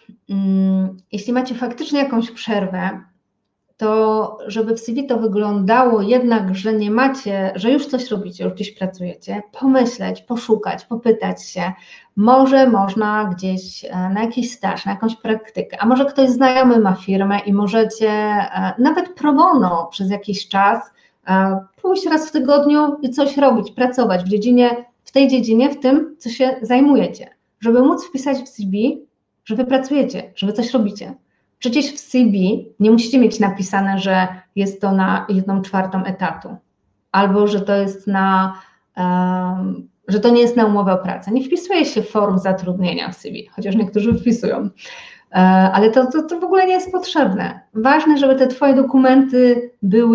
jeśli macie faktycznie jakąś przerwę, to żeby w CV to wyglądało jednak, że nie macie, że już coś robicie, już gdzieś pracujecie, pomyśleć, poszukać, popytać się, może można gdzieś na jakiś staż, na jakąś praktykę, a może ktoś znajomy ma firmę i możecie nawet pro bono przez jakiś czas pójść raz w tygodniu i coś robić, pracować w tej dziedzinie, w tym, co się zajmujecie, żeby móc wpisać w CV, że wy pracujecie, że wy coś robicie. Przecież w CV nie musicie mieć napisane, że jest to na 1/4 etatu, albo że to jest że to nie jest na umowę o pracę. Nie wpisuje się form zatrudnienia w CV, chociaż niektórzy wpisują, ale to w ogóle nie jest potrzebne. Ważne, żeby te twoje dokumenty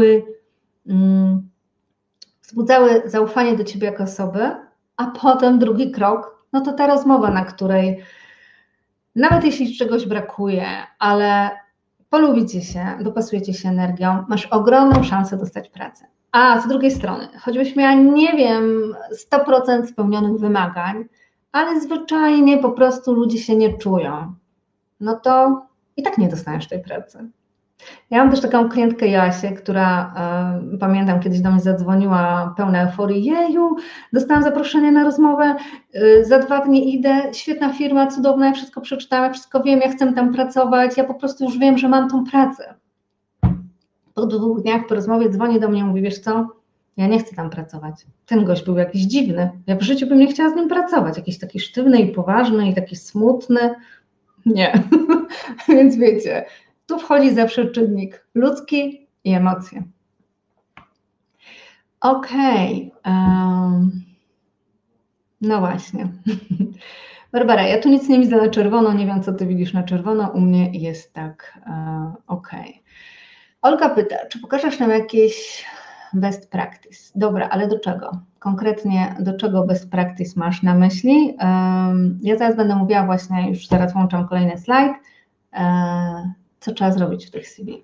wzbudzały zaufanie do ciebie jako osoby, a potem drugi krok, no to ta rozmowa, na której nawet jeśli czegoś brakuje, ale polubicie się, dopasujecie się energią, masz ogromną szansę dostać pracę. A z drugiej strony, choćbyś miała, nie wiem, 100% spełnionych wymagań, ale zwyczajnie po prostu ludzie się nie czują, no to i tak nie dostaniesz tej pracy. Ja mam też taką klientkę Joasię, która pamiętam kiedyś do mnie zadzwoniła pełna euforii. Jeju, dostałam zaproszenie na rozmowę, za 2 dni idę, świetna firma, cudowna, ja wszystko przeczytałam, wszystko wiem, ja chcę tam pracować, ja po prostu już wiem, że mam tą pracę. Po 2 dniach po rozmowie dzwoni do mnie i mówi, wiesz co, ja nie chcę tam pracować. Ten gość był jakiś dziwny, ja w życiu bym nie chciała z nim pracować, jakiś taki sztywny i poważny i taki smutny. Nie, więc wiecie, tu wchodzi zawsze czynnik ludzki i emocje. Okej. No właśnie. Barbara, ja tu nic nie widzę na czerwono, nie wiem, co ty widzisz na czerwono, u mnie jest tak okej. Olga pyta, czy pokażesz nam jakieś best practice? Dobra, ale do czego? Konkretnie do czego best practice masz na myśli? Ja zaraz będę mówiła właśnie, już zaraz włączam kolejny slajd, co trzeba zrobić w tych CV.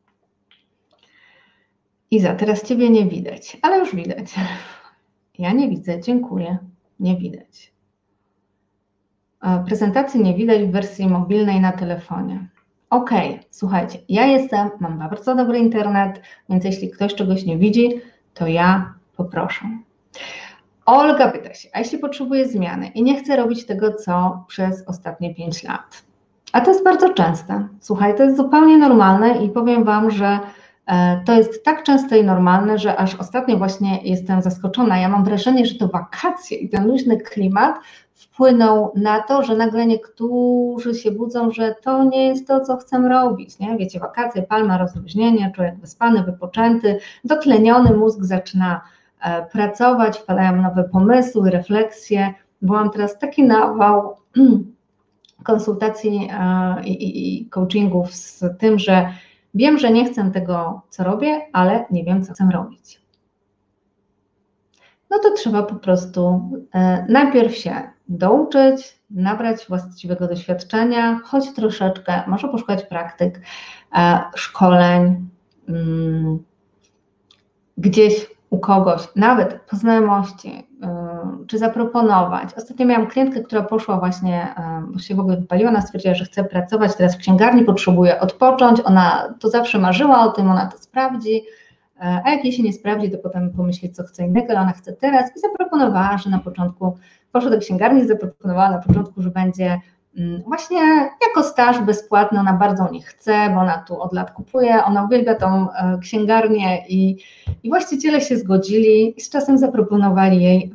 Iza, teraz ciebie nie widać, ale już widać. Ja nie widzę, dziękuję, nie widać. Prezentacji nie widać w wersji mobilnej na telefonie. Okej, słuchajcie, mam bardzo dobry internet, więc jeśli ktoś czegoś nie widzi, to ja poproszę. Olga pyta się, a jeśli potrzebuje zmiany i nie chce robić tego, co przez ostatnie 5 lat? A to jest bardzo częste. Słuchaj, to jest zupełnie normalne i powiem wam, że to jest tak częste i normalne, że aż ostatnio właśnie jestem zaskoczona. Ja mam wrażenie, że to wakacje i ten luźny klimat wpłynął na to, że nagle niektórzy się budzą, że to nie jest to, co chcę robić. Nie? Wiecie, wakacje, palma, rozluźnienie, człowiek wyspany, wypoczęty, dotleniony mózg zaczyna pracować, wpadają nowe pomysły, refleksje. Byłam teraz taki nawał konsultacji i coachingów z tym, że wiem, że nie chcę tego, co robię, ale nie wiem, co chcę robić. No to trzeba po prostu najpierw się douczyć, nabrać właściwego doświadczenia, choć troszeczkę, może poszukać praktyk, szkoleń, gdzieś u kogoś, nawet po znajomości, czy zaproponować. Ostatnio miałam klientkę, która poszła właśnie, bo się w ogóle wypaliła, ona stwierdziła, że chce pracować teraz w księgarni, potrzebuje odpocząć, ona to zawsze marzyła o tym, ona to sprawdzi, a jak jej się nie sprawdzi, to potem pomyśli, co chce innego, ale ona chce teraz i zaproponowała, że na początku poszła do księgarni, zaproponowała na początku, że będzie właśnie jako staż bezpłatny, ona bardzo nie chce, bo ona tu od lat kupuje, ona uwielbia tą księgarnię i właściciele się zgodzili i z czasem zaproponowali jej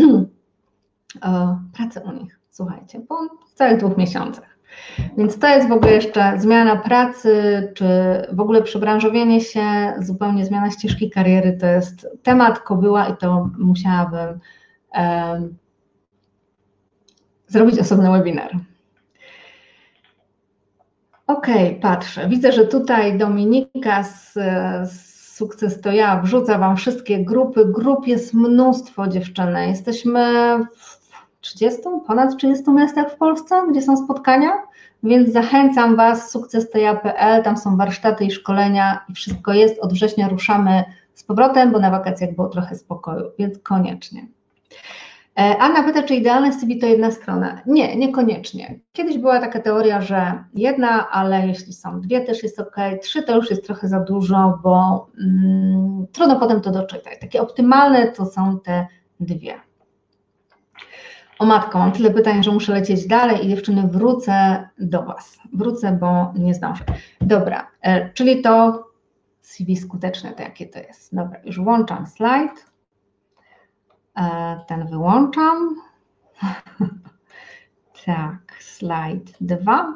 pracę u nich, słuchajcie, po całych 2 miesiącach. Więc to jest w ogóle jeszcze zmiana pracy, czy w ogóle przebranżowienie się, zupełnie zmiana ścieżki kariery, to jest temat kobyła i to musiałabym zrobić osobny webinar. Okej, patrzę. Widzę, że tutaj Dominika z Sukces to ja wrzuca wam wszystkie grupy. Grup jest mnóstwo, dziewczyny. Jesteśmy w ponad 30 miastach w Polsce, gdzie są spotkania, więc zachęcam was, sukcestoja.pl, tam są warsztaty i szkolenia i wszystko jest. Od września ruszamy z powrotem, bo na wakacjach było trochę spokoju, więc koniecznie. Anna pyta, czy idealne CV to jedna strona. Nie, niekoniecznie. Kiedyś była taka teoria, że jedna, ale jeśli są dwie, też jest ok, trzy to już jest trochę za dużo, bo trudno potem to doczytać. Takie optymalne to są te dwie. O matko, mam tyle pytań, że muszę lecieć dalej i dziewczyny wrócę do Was. Wrócę, bo nie zdążę. Dobra, czyli to CV skuteczne, to jakie to jest. Dobra, już włączam slajd. Ten wyłączam. Tak, slajd 2.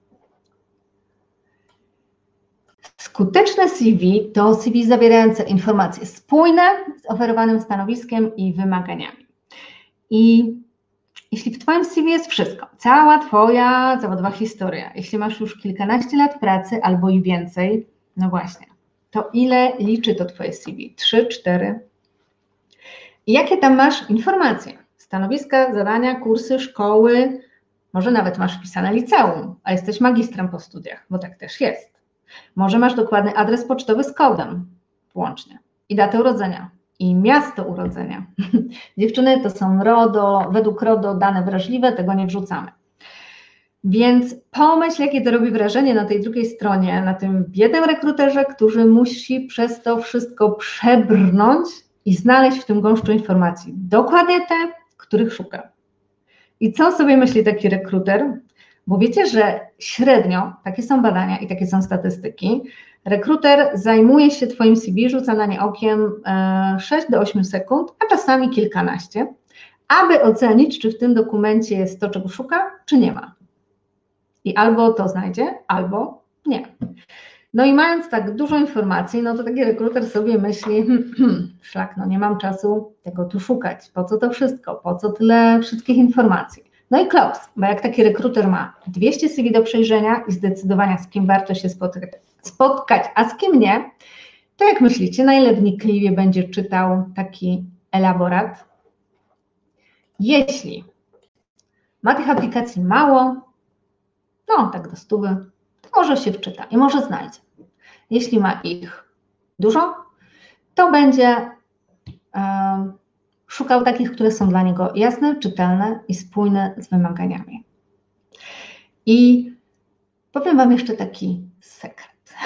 Skuteczne CV to CV zawierające informacje spójne z oferowanym stanowiskiem i wymaganiami. I jeśli w Twoim CV jest wszystko, cała Twoja zawodowa historia, jeśli masz już kilkanaście lat pracy albo i więcej, no właśnie, to ile liczy to Twoje CV? 3, 4? I jakie tam masz informacje? Stanowiska, zadania, kursy, szkoły, może nawet masz wpisane liceum, a jesteś magistrem po studiach, bo tak też jest. Może masz dokładny adres pocztowy z kodem włącznie i datę urodzenia i miasto urodzenia. Dziewczyny, to są według RODO dane wrażliwe, tego nie wrzucamy. Więc pomyśl, jakie to robi wrażenie na tej drugiej stronie, na tym biednym rekruterze, który musi przez to wszystko przebrnąć i znaleźć w tym gąszczu informacji dokładnie te, których szuka. I co sobie myśli taki rekruter? Bo wiecie, że średnio, takie są badania i takie są statystyki, rekruter zajmuje się Twoim CV, rzuca na nie okiem 6 do 8 sekund, a czasami kilkanaście, aby ocenić, czy w tym dokumencie jest to, czego szuka, czy nie ma. I albo to znajdzie, albo nie. No i mając tak dużo informacji, no to taki rekruter sobie myśli, szlak, no nie mam czasu tego tu szukać, po co to wszystko, po co tyle wszystkich informacji. No i klops, bo jak taki rekruter ma 200 CV do przejrzenia i zdecydowania, z kim warto się spotkać, a z kim nie, to jak myślicie, na ile wnikliwie będzie czytał taki elaborat? Jeśli ma tych aplikacji mało, no tak do 100, to może się wczyta i może znajdzie. Jeśli ma ich dużo, to będzie szukał takich, które są dla niego jasne, czytelne i spójne z wymaganiami. I powiem Wam jeszcze taki sekret,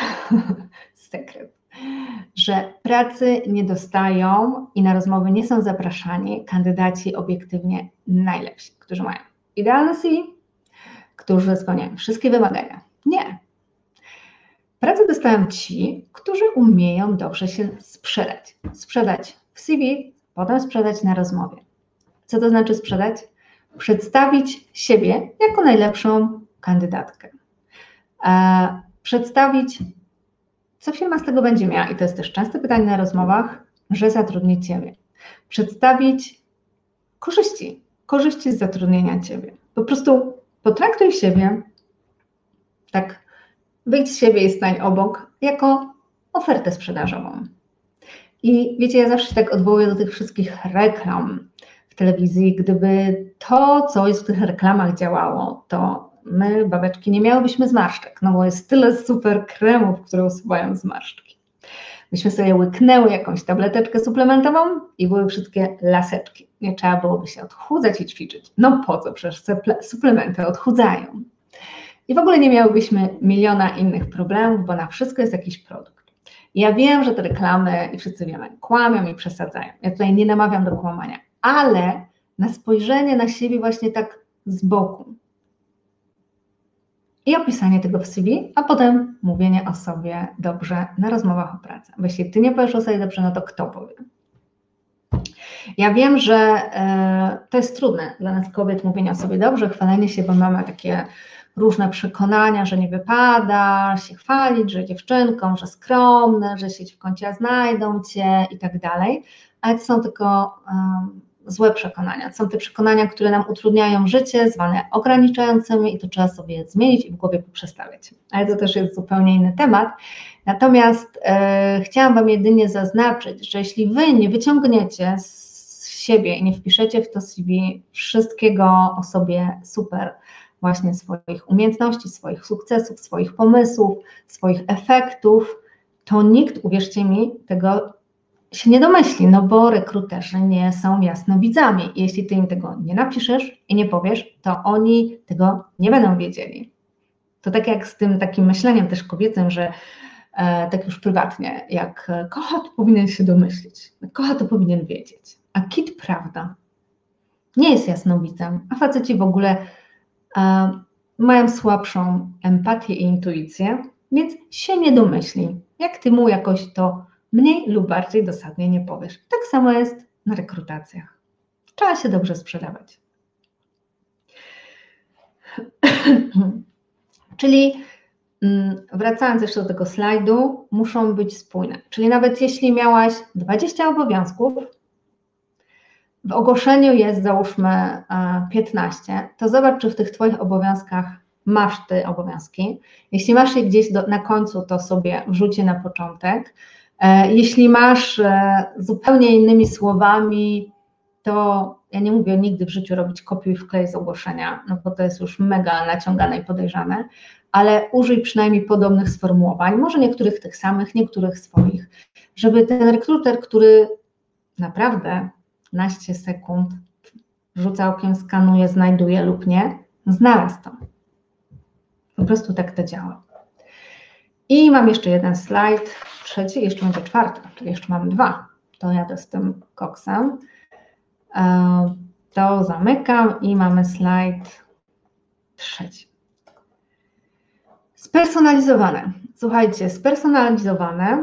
że pracy nie dostają i na rozmowy nie są zapraszani kandydaci obiektywnie najlepsi, którzy mają idealne CV, którzy spełniają wszystkie wymagania. Nie. Pracę dostają ci, którzy umieją dobrze się sprzedać. Sprzedać w CV, potem sprzedać na rozmowie. Co to znaczy sprzedać? Przedstawić siebie jako najlepszą kandydatkę. Przedstawić, co firma z tego będzie miała, i to jest też częste pytanie na rozmowach, że zatrudni Ciebie. Przedstawić korzyści z zatrudnienia Ciebie. Po prostu potraktuj siebie, tak, wyjdź z siebie i stań obok, jako ofertę sprzedażową. I wiecie, ja zawsze się tak odwołuję do tych wszystkich reklam w telewizji. Gdyby to, co jest w tych reklamach działało, to my, babeczki, nie miałybyśmy zmarszczek, no bo jest tyle super kremów, które usuwają zmarszczki. Myśmy sobie łyknęły jakąś tableteczkę suplementową i były wszystkie laseczki. Nie trzeba byłoby się odchudzać i ćwiczyć. No po co? Przecież suplementy odchudzają. I w ogóle nie miałybyśmy miliona innych problemów, bo na wszystko jest jakiś produkt. Ja wiem, że te reklamy, i wszyscy wiemy, kłamią i przesadzają. Ja tutaj nie namawiam do kłamania, ale na spojrzenie na siebie właśnie tak z boku. I opisanie tego w CV, a potem mówienie o sobie dobrze na rozmowach o pracę. Bo jeśli Ty nie powiesz o sobie dobrze, no to kto powie? Ja wiem, że to jest trudne dla nas kobiet mówienie o sobie dobrze, chwalenie się, bo mamy takie różne przekonania, że nie wypada się chwalić, że dziewczynką, że skromne, że sieć w kącie znajdą Cię i tak dalej, ale to są tylko złe przekonania. To są te przekonania, które nam utrudniają życie, zwane ograniczającymi i to trzeba sobie zmienić i w głowie poprzestawiać. Ale to też jest zupełnie inny temat. Natomiast chciałam Wam jedynie zaznaczyć, że jeśli Wy nie wyciągniecie z siebie i nie wpiszecie w to CV wszystkiego o sobie super, właśnie swoich umiejętności, swoich sukcesów, swoich pomysłów, swoich efektów, to nikt, uwierzcie mi, tego się nie domyśli, no bo rekruterzy nie są jasnowidzami. I jeśli ty im tego nie napiszesz i nie powiesz, to oni tego nie będą wiedzieli. To tak jak z tym takim myśleniem też kobiecym, że tak już prywatnie, jak kocha, to powinien się domyślić, kocha, to powinien wiedzieć. A kit, prawda, nie jest jasnowidzem, a faceci w ogóle mają słabszą empatię i intuicję, więc się nie domyśli, jak ty mu jakoś to mniej lub bardziej dosadnie nie powiesz. Tak samo jest na rekrutacjach. Trzeba się dobrze sprzedawać. Czyli wracając jeszcze do tego slajdu, muszą być spójne. Czyli nawet jeśli miałaś 20 obowiązków, w ogłoszeniu jest załóżmy 15, to zobacz, czy w tych Twoich obowiązkach masz te obowiązki. Jeśli masz je gdzieś na końcu, to sobie wrzuć je na początek. Jeśli masz zupełnie innymi słowami, to ja nie mówię nigdy w życiu robić kopiuj wklej z ogłoszenia, no bo to jest już mega naciągane i podejrzane, ale użyj przynajmniej podobnych sformułowań, może niektórych tych samych, niektórych swoich, żeby ten rekruter, który naprawdę 15 sekund rzuca okiem, skanuje, znajduje lub nie, znalazł to. Po prostu tak to działa. I mam jeszcze jeden slajd, trzeci, jeszcze będzie czwarty, czyli jeszcze mam 2. To jadę z tym koksem. To zamykam i mamy slajd 3. Spersonalizowane. Słuchajcie, spersonalizowane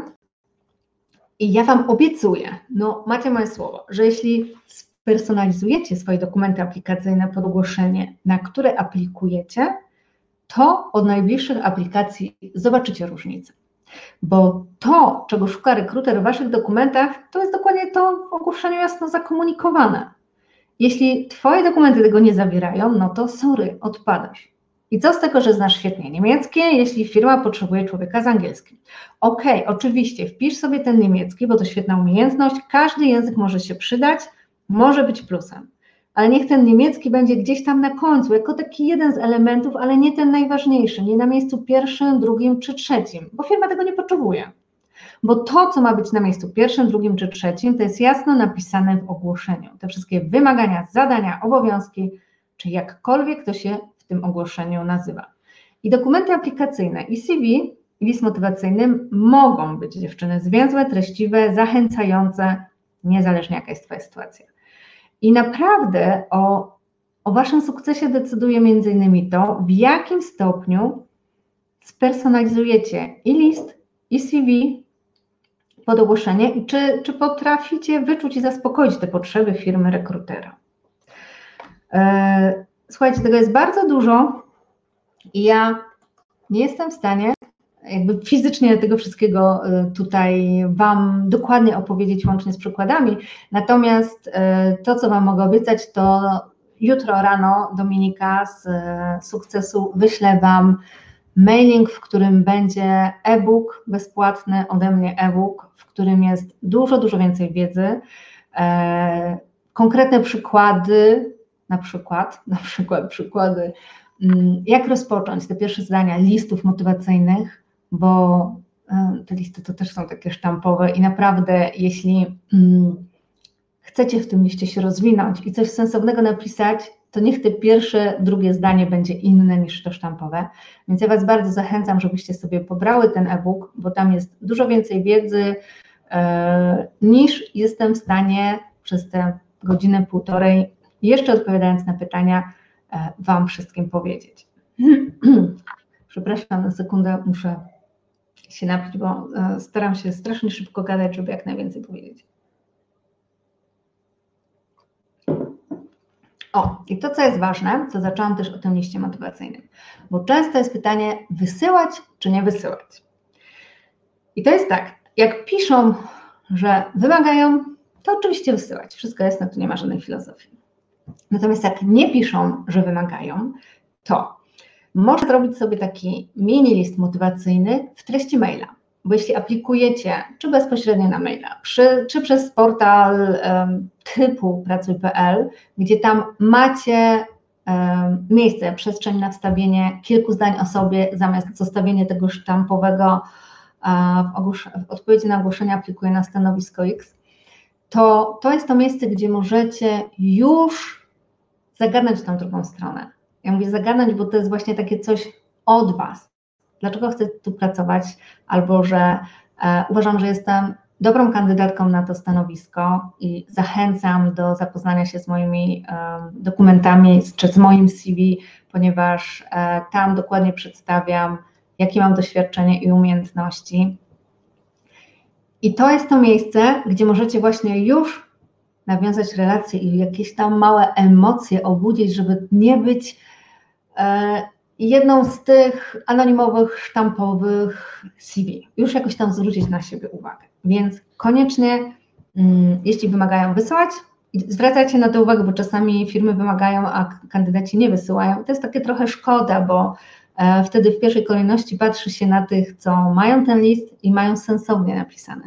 i ja Wam obiecuję, no macie moje słowo, że jeśli spersonalizujecie swoje dokumenty aplikacyjne pod ogłoszenie, na które aplikujecie, to od najbliższych aplikacji zobaczycie różnicę. Bo to, czego szuka rekruter w Waszych dokumentach, to jest dokładnie to w ogłoszeniu jasno zakomunikowane. Jeśli Twoje dokumenty tego nie zawierają, no to sorry, odpadasz. I co z tego, że znasz świetnie niemieckie, jeśli firma potrzebuje człowieka z angielskim? Okej, oczywiście, wpisz sobie ten niemiecki, bo to świetna umiejętność, każdy język może się przydać, może być plusem. Ale niech ten niemiecki będzie gdzieś tam na końcu, jako taki jeden z elementów, ale nie ten najważniejszy, nie na miejscu pierwszym, drugim czy trzecim, bo firma tego nie potrzebuje. Bo to, co ma być na miejscu pierwszym, drugim czy trzecim, to jest jasno napisane w ogłoszeniu. Te wszystkie wymagania, zadania, obowiązki, czy jakkolwiek to się w tym ogłoszeniu nazywa. I dokumenty aplikacyjne i CV, i list motywacyjny mogą być, dziewczyny, zwięzłe, treściwe, zachęcające, niezależnie jaka jest Twoja sytuacja. I naprawdę o Waszym sukcesie decyduje m.in. to, w jakim stopniu spersonalizujecie i list, i CV pod ogłoszenie i czy potraficie wyczuć i zaspokoić te potrzeby firmy rekrutera. Słuchajcie, tego jest bardzo dużo i ja nie jestem w stanie jakby fizycznie tego wszystkiego tutaj Wam dokładnie opowiedzieć łącznie z przykładami, natomiast to, co Wam mogę obiecać, to jutro rano Dominika z Sukcesu wyślę Wam mailing, w którym będzie e-book bezpłatny, ode mnie e-book, w którym jest dużo, dużo więcej wiedzy, konkretne przykłady, na przykład przykłady, jak rozpocząć te pierwsze zdania listów motywacyjnych, bo te listy to też są takie sztampowe i naprawdę jeśli chcecie w tym liście się rozwinąć i coś sensownego napisać, to niech te pierwsze, drugie zdanie będzie inne niż to sztampowe. Więc ja Was bardzo zachęcam, żebyście sobie pobrały ten e-book, bo tam jest dużo więcej wiedzy niż jestem w stanie przez te godzinę, półtorej, jeszcze odpowiadając na pytania, Wam wszystkim powiedzieć. Przepraszam na sekundę, muszę się napić, bo staram się strasznie szybko gadać, żeby jak najwięcej powiedzieć. O, i to, co jest ważne, co zaczęłam też o tym liście motywacyjnym, bo często jest pytanie, wysyłać czy nie wysyłać. I to jest tak, jak piszą, że wymagają, to oczywiście wysyłać, wszystko jasne, tu nie ma żadnej filozofii. Natomiast jak nie piszą, że wymagają, to można zrobić sobie taki mini list motywacyjny w treści maila, bo jeśli aplikujecie, czy bezpośrednio na maila, czy przez portal typu pracuj.pl, gdzie tam macie miejsce, przestrzeń na wstawienie kilku zdań o sobie, zamiast zostawienie tego sztampowego w odpowiedzi na ogłoszenie aplikuję na stanowisko X, to jest to miejsce, gdzie możecie już zagadnąć tą drugą stronę. Ja mówię zagadnąć, bo to jest właśnie takie coś od Was. Dlaczego chcę tu pracować, albo że uważam, że jestem dobrą kandydatką na to stanowisko i zachęcam do zapoznania się z moimi dokumentami czy z moim CV, ponieważ tam dokładnie przedstawiam, jakie mam doświadczenie i umiejętności. I to jest to miejsce, gdzie możecie właśnie już nawiązać relacje i jakieś tam małe emocje obudzić, żeby nie być jedną z tych anonimowych, sztampowych CV. Już jakoś tam zwrócić na siebie uwagę. Więc koniecznie, jeśli wymagają wysyłać, zwracajcie na to uwagę, bo czasami firmy wymagają, a kandydaci nie wysyłają. To jest takie trochę szkoda, bo wtedy w pierwszej kolejności patrzy się na tych, co mają ten list i mają sensownie napisany.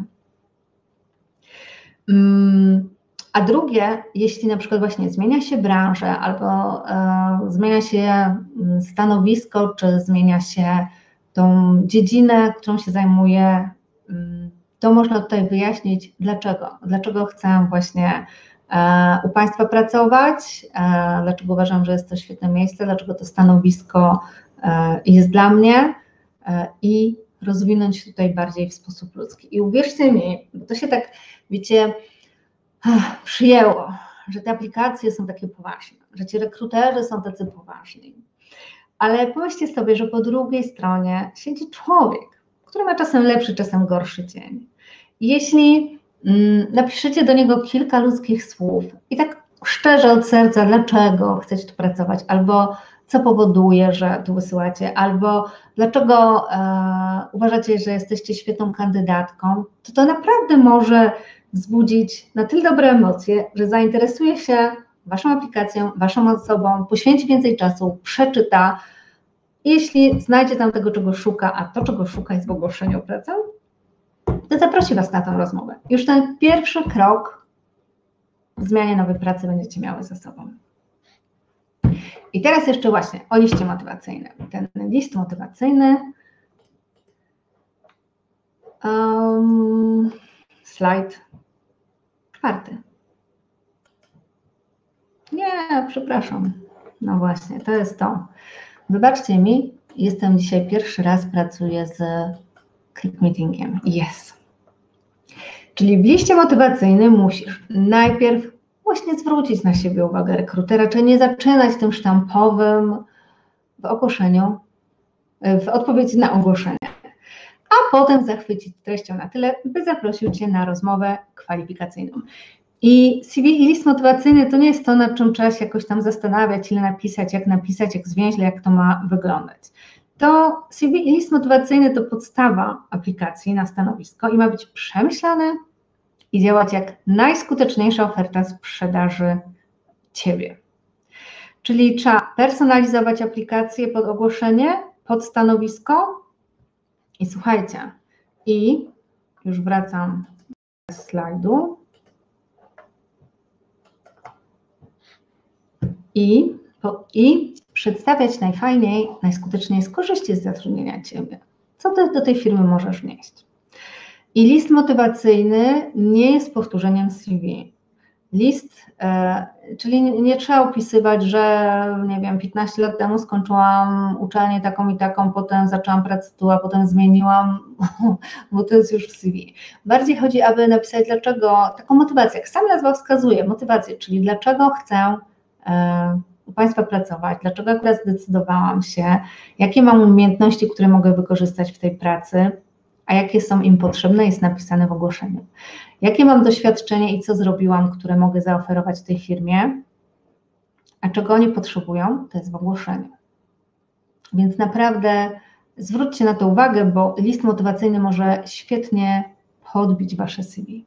A drugie, jeśli na przykład właśnie zmienia się branża albo zmienia się stanowisko, czy zmienia się tą dziedzinę, którą się zajmuje, to można tutaj wyjaśnić dlaczego. Dlaczego chcę właśnie u Państwa pracować, dlaczego uważam, że jest to świetne miejsce, dlaczego to stanowisko jest dla mnie i rozwinąć się tutaj bardziej w sposób ludzki. I uwierzcie mi, bo to się tak, wiecie, przyjęło, że te aplikacje są takie poważne, że ci rekruterzy są tacy poważni. Ale pomyślcie sobie, że po drugiej stronie siedzi człowiek, który ma czasem lepszy, czasem gorszy dzień. I jeśli napiszecie do niego kilka ludzkich słów i tak szczerze od serca, dlaczego chcecie tu pracować, albo co powoduje, że tu wysyłacie, albo dlaczego uważacie, że jesteście świetną kandydatką, to naprawdę może wzbudzić na tyle dobre emocje, że zainteresuje się Waszą aplikacją, Waszą osobą, poświęci więcej czasu, przeczyta. Jeśli znajdzie tam tego, czego szuka, a to, czego szuka jest w ogłoszeniu o pracę, to zaprosi Was na tę rozmowę. Już ten pierwszy krok w zmianie nowej pracy będziecie miały ze sobą. I teraz jeszcze właśnie o liście motywacyjnym. Ten list motywacyjny, slajd 4. Nie, przepraszam. No właśnie, to jest to. Wybaczcie mi, jestem dzisiaj pierwszy raz, pracuję z ClickMeetingiem. Yes. Czyli w liście motywacyjnym musisz najpierw właśnie zwrócić na siebie uwagę rekrutera, czy nie zaczynać tym sztampowym w ogłoszeniu, w odpowiedzi na ogłoszenie, a potem zachwycić treścią na tyle, by zaprosił Cię na rozmowę kwalifikacyjną. I CV i list motywacyjny to nie jest to, nad czym trzeba się jakoś tam zastanawiać, ile napisać, jak zwięźle, jak to ma wyglądać. To CV i list motywacyjny to podstawa aplikacji na stanowisko i ma być przemyślane i działać jak najskuteczniejsza oferta sprzedaży Ciebie. Czyli trzeba personalizować aplikację pod ogłoszenie, pod stanowisko i słuchajcie, i już wracam do slajdu. I przedstawiać najfajniej, najskuteczniej z korzyści z zatrudnienia Ciebie. Co Ty do tej firmy możesz wnieść? I list motywacyjny nie jest powtórzeniem CV. List, czyli nie trzeba opisywać, że nie wiem, 15 lat temu skończyłam uczelnię taką i taką, potem zaczęłam pracę tu, a potem zmieniłam, bo to jest już w CV. Bardziej chodzi, aby napisać dlaczego, taką motywację, jak sama nazwa wskazuje, motywację, czyli dlaczego chcę u Państwa pracować, dlaczego akurat zdecydowałam się, jakie mam umiejętności, które mogę wykorzystać w tej pracy, a jakie są im potrzebne, jest napisane w ogłoszeniu. Jakie mam doświadczenie i co zrobiłam, które mogę zaoferować tej firmie, a czego oni potrzebują, to jest w ogłoszeniu. Więc naprawdę zwróćcie na to uwagę, bo list motywacyjny może świetnie podbić Wasze CV.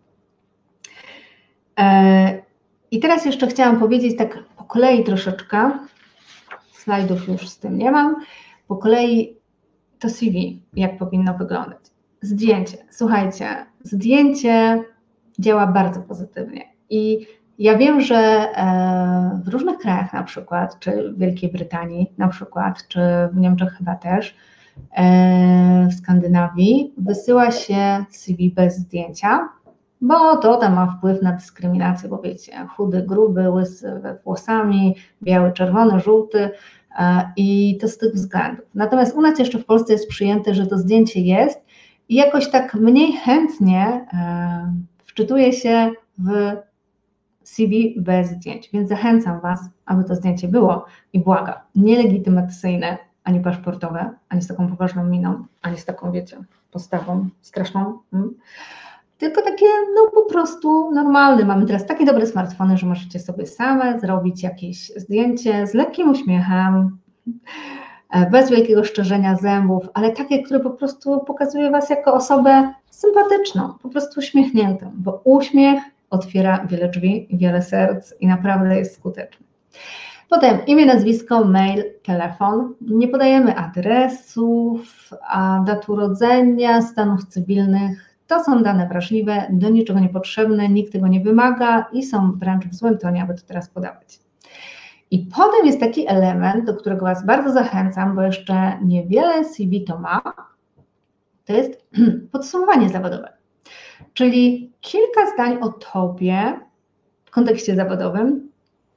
I teraz jeszcze chciałam powiedzieć tak po kolei troszeczkę, slajdów już z tym nie mam, po kolei to CV, jak powinno wyglądać. Zdjęcie, słuchajcie, zdjęcie działa bardzo pozytywnie i ja wiem, że w różnych krajach na przykład, czy w Wielkiej Brytanii na przykład, czy w Niemczech chyba też, w Skandynawii wysyła się CV bez zdjęcia, bo to tam ma wpływ na dyskryminację, bo wiecie, chudy, gruby, łysy, we włosami, biały, czerwony, żółty i to z tych względów. Natomiast u nas jeszcze w Polsce jest przyjęte, że to zdjęcie jest i jakoś tak mniej chętnie wczytuje się w CV bez zdjęć, więc zachęcam Was, aby to zdjęcie było i błagam, nie legitymacyjne, ani paszportowe, ani z taką poważną miną, ani z taką, wiecie, postawą straszną, tylko takie, no po prostu normalne. Mamy teraz takie dobre smartfony, że możecie sobie same zrobić jakieś zdjęcie z lekkim uśmiechem, bez wielkiego szczerzenia zębów, ale takie, które po prostu pokazuje Was jako osobę sympatyczną, po prostu uśmiechniętą, bo uśmiech otwiera wiele drzwi i wiele serc i naprawdę jest skuteczny. Potem imię, nazwisko, mail, telefon. Nie podajemy adresów, dat urodzenia, stanów cywilnych. To są dane wrażliwe, do niczego niepotrzebne, nikt tego nie wymaga i są wręcz w złym tonie, aby to teraz podawać. I potem jest taki element, do którego Was bardzo zachęcam, bo jeszcze niewiele CV to ma, to jest podsumowanie zawodowe. Czyli kilka zdań o Tobie w kontekście zawodowym,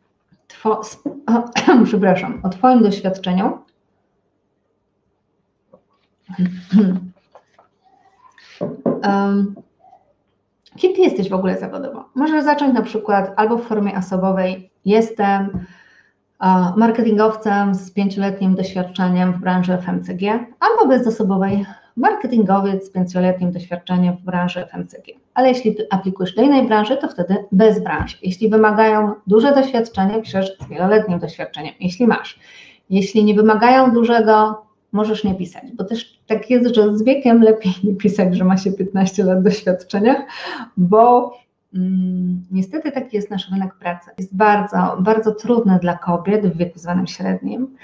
o Twoim doświadczeniu, kim Ty jesteś w ogóle zawodowo? Możesz zacząć na przykład albo w formie osobowej, jestem marketingowcem z 5-letnim doświadczeniem w branży FMCG, albo bezosobowej, marketingowiec z 5-letnim doświadczeniem w branży FMCG. Ale jeśli aplikujesz do innej branży, to wtedy bez branży. Jeśli wymagają duże doświadczenie, piszesz z wieloletnim doświadczeniem, jeśli masz. Jeśli nie wymagają dużego, możesz nie pisać, bo też tak jest, że z wiekiem lepiej nie pisać, że ma się 15 lat doświadczenia, bo niestety taki jest nasz rynek pracy. Jest bardzo, bardzo trudny dla kobiet w wieku zwanym średnim.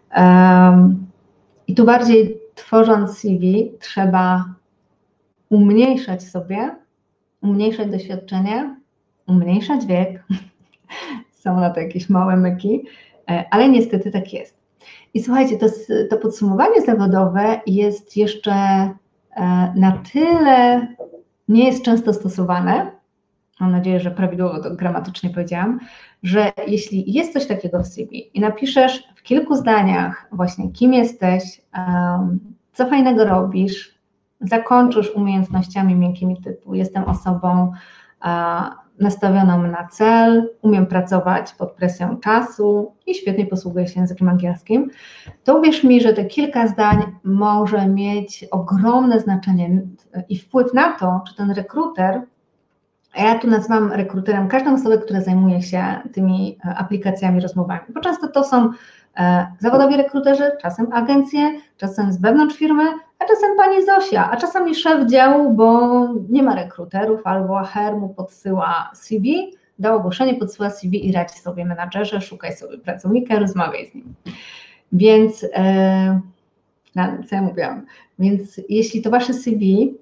I tu bardziej tworząc CV trzeba umniejszać sobie, umniejszać doświadczenie, umniejszać wiek. Są na to jakieś małe myki, ale niestety tak jest. I słuchajcie, to podsumowanie zawodowe jest jeszcze na tyle, nie jest często stosowane, mam nadzieję, że prawidłowo to gramatycznie powiedziałam, że jeśli jest coś takiego w CV i napiszesz w kilku zdaniach właśnie kim jesteś, co fajnego robisz, zakończysz umiejętnościami miękkimi typu jestem osobą nastawioną na cel, umiem pracować pod presją czasu i świetnie posługuję się językiem angielskim, to uwierz mi, że te kilka zdań może mieć ogromne znaczenie i wpływ na to, czy ten rekruter, a ja tu nazywam rekruterem każdą osobę, która zajmuje się tymi aplikacjami, rozmowami, bo często to są zawodowi rekruterzy, czasem agencje, czasem z wewnątrz firmy, a czasem pani Zosia, a czasami szef działu, bo nie ma rekruterów, albo HR mu podsyła CV, dał ogłoszenie, podsyła CV i radź sobie menadżerze, szukaj sobie pracownika, rozmawiaj z nim. Więc, co ja mówiłam, więc jeśli to wasze CV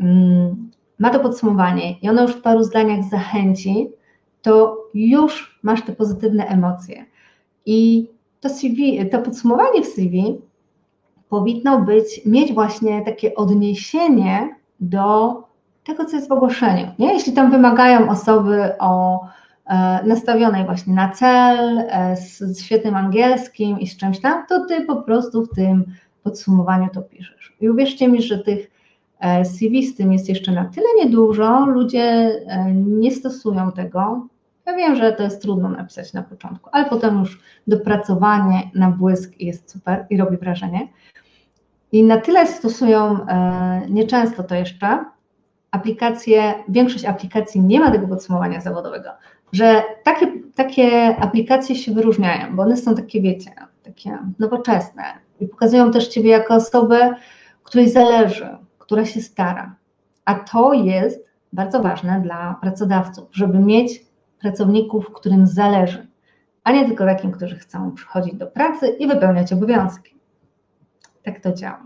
ma to podsumowanie i ono już w paru zdaniach zachęci, to już masz te pozytywne emocje. I to CV, to podsumowanie w CV powinno mieć właśnie takie odniesienie do tego, co jest w ogłoszeniu. Nie? Jeśli tam wymagają osoby nastawionej właśnie na cel, z świetnym angielskim i z czymś tam, to ty po prostu w tym podsumowaniu to piszesz. I uwierzcie mi, że tych CV z tym jest jeszcze na tyle niedużo, ludzie nie stosują tego. Ja wiem, że to jest trudno napisać na początku, ale potem już dopracowanie na błysk jest super i robi wrażenie. I na tyle stosują, nieczęsto to jeszcze, większość aplikacji nie ma tego podsumowania zawodowego, że takie aplikacje się wyróżniają, bo one są takie, wiecie, takie nowoczesne i pokazują też Ciebie jako osobę, której zależy, która się stara. A to jest bardzo ważne dla pracodawców, żeby mieć pracowników, którym zależy, a nie tylko takim, którzy chcą przychodzić do pracy i wypełniać obowiązki. Tak to działa.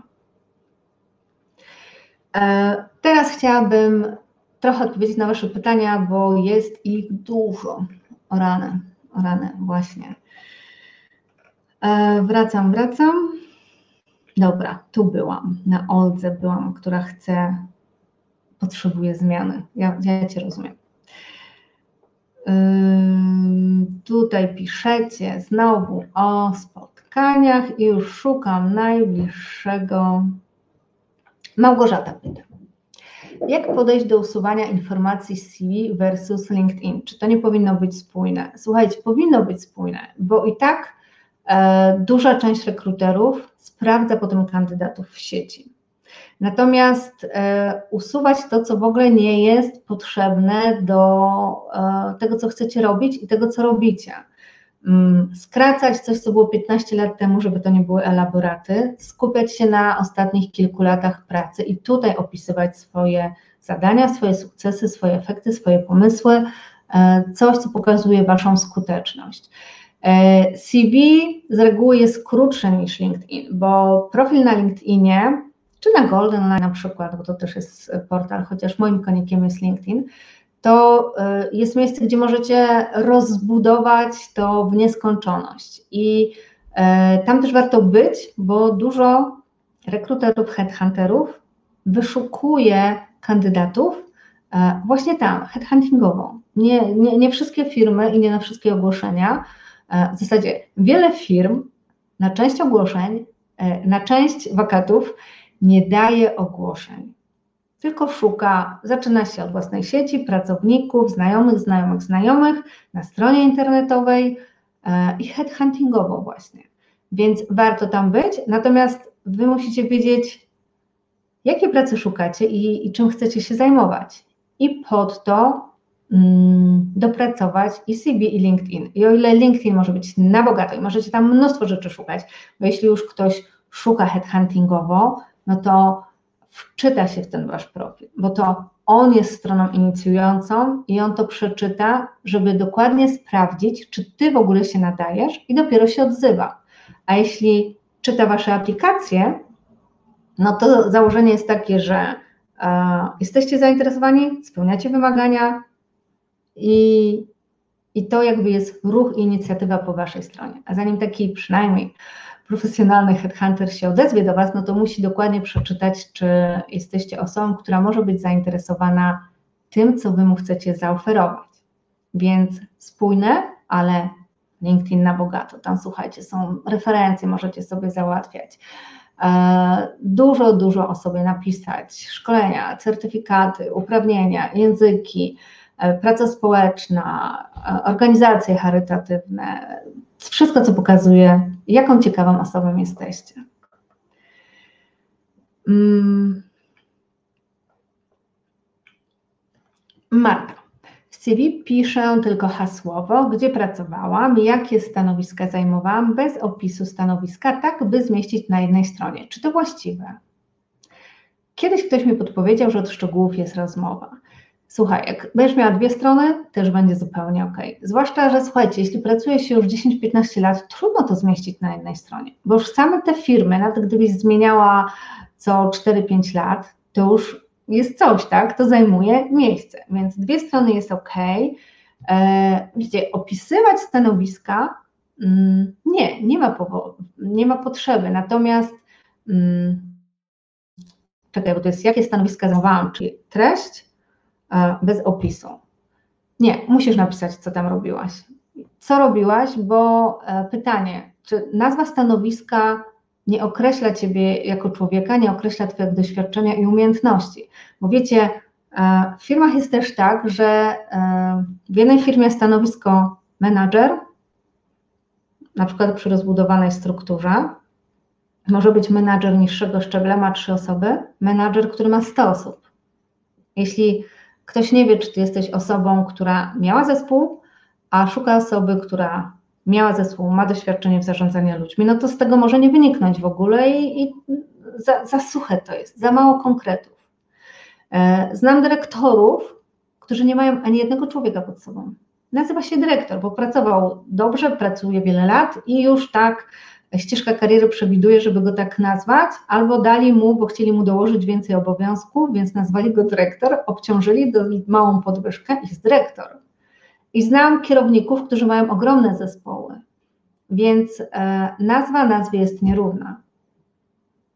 Teraz chciałabym trochę odpowiedzieć na Wasze pytania, bo jest ich dużo. O rany, właśnie. Wracam. Dobra, tu byłam, na Oldze byłam, która potrzebuje zmiany. Ja Cię rozumiem. Tutaj piszecie znowu o spotkaniach i już szukam najbliższego. Małgorzata pyta. Jak podejść do usuwania informacji z CV versus LinkedIn? Czy to nie powinno być spójne? Słuchajcie, powinno być spójne, bo i tak duża część rekruterów sprawdza potem kandydatów w sieci. Natomiast usuwać to, co w ogóle nie jest potrzebne do tego, co chcecie robić i tego, co robicie. Skracać coś, co było 15 lat temu, żeby to nie były elaboraty, skupiać się na ostatnich kilku latach pracy i tutaj opisywać swoje zadania, swoje sukcesy, swoje efekty, swoje pomysły, coś, co pokazuje Waszą skuteczność. CV z reguły jest krótsze niż LinkedIn, bo profil na LinkedInie, czy na GoldenLine na przykład, bo to też jest portal, chociaż moim konikiem jest LinkedIn, to jest miejsce, gdzie możecie rozbudować to w nieskończoność i tam też warto być, bo dużo rekruterów, headhunterów wyszukuje kandydatów właśnie tam, headhuntingowo. Nie wszystkie firmy i nie na wszystkie ogłoszenia. W zasadzie wiele firm na część ogłoszeń, na część wakatów nie daje ogłoszeń, tylko szuka, zaczyna się od własnej sieci, pracowników, znajomych na stronie internetowej i headhuntingowo właśnie. Więc warto tam być, natomiast Wy musicie wiedzieć, jakiej pracy szukacie i czym chcecie się zajmować. I pod to dopracować i CV, i LinkedIn. I o ile LinkedIn może być na bogato i możecie tam mnóstwo rzeczy szukać, bo jeśli już ktoś szuka headhuntingowo, no to wczyta się w ten Wasz profil, bo to on jest stroną inicjującą i on to przeczyta, żeby dokładnie sprawdzić, czy Ty w ogóle się nadajesz i dopiero się odzywa. A jeśli czyta Wasze aplikacje, no to założenie jest takie, że jesteście zainteresowani, spełniacie wymagania i to jakby jest ruch i inicjatywa po Waszej stronie. A zanim taki przynajmniej profesjonalny headhunter się odezwie do Was, no to musi dokładnie przeczytać, czy jesteście osobą, która może być zainteresowana tym, co Wy mu chcecie zaoferować. Więc spójne, ale LinkedIn na bogato. Tam słuchajcie, są referencje, możecie sobie załatwiać. Dużo o sobie napisać, szkolenia, certyfikaty, uprawnienia, języki, praca społeczna, organizacje charytatywne, wszystko, co pokazuje, jaką ciekawą osobą jesteście. Marta. W CV piszę tylko hasłowo, gdzie pracowałam, jakie stanowiska zajmowałam, bez opisu stanowiska, tak by zmieścić na jednej stronie. Czy to właściwe? Kiedyś ktoś mi podpowiedział, że od szczegółów jest rozmowa. Słuchaj, jak będziesz miała 2 strony, też będzie zupełnie ok. Zwłaszcza, że słuchajcie, jeśli pracuje się już 10-15 lat, trudno to zmieścić na jednej stronie, bo już same te firmy, nawet gdybyś zmieniała co 4-5 lat, to już jest coś, tak? To zajmuje miejsce, więc 2 strony jest ok. Widzicie, opisywać stanowiska nie ma potrzeby, natomiast czekaj, bo to jest jakie stanowiska zajmowałam, czyli treść bez opisu. Nie, musisz napisać, co tam robiłaś. Co robiłaś, bo pytanie, czy nazwa stanowiska nie określa Ciebie jako człowieka, nie określa Twojego doświadczenia i umiejętności. Bo wiecie, w firmach jest też tak, że w jednej firmie stanowisko menadżer, na przykład przy rozbudowanej strukturze, może być menadżer niższego szczebla, ma 3 osoby, menadżer, który ma 100 osób. Jeśli ktoś nie wie, czy Ty jesteś osobą, która miała zespół, a szuka osoby, która miała zespół, ma doświadczenie w zarządzaniu ludźmi, no to z tego może nie wyniknąć w ogóle i za suche to jest, za mało konkretów. Znam dyrektorów, którzy nie mają ani jednego człowieka pod sobą. Nazywa się dyrektor, bo pracował dobrze, pracuje wiele lat i już tak ścieżka kariery przewiduje, żeby go tak nazwać, albo dali mu, bo chcieli mu dołożyć więcej obowiązków, więc nazwali go dyrektor, obciążyli, dali małą podwyżkę i jest dyrektor. I znam kierowników, którzy mają ogromne zespoły, więc nazwa nazwie jest nierówna.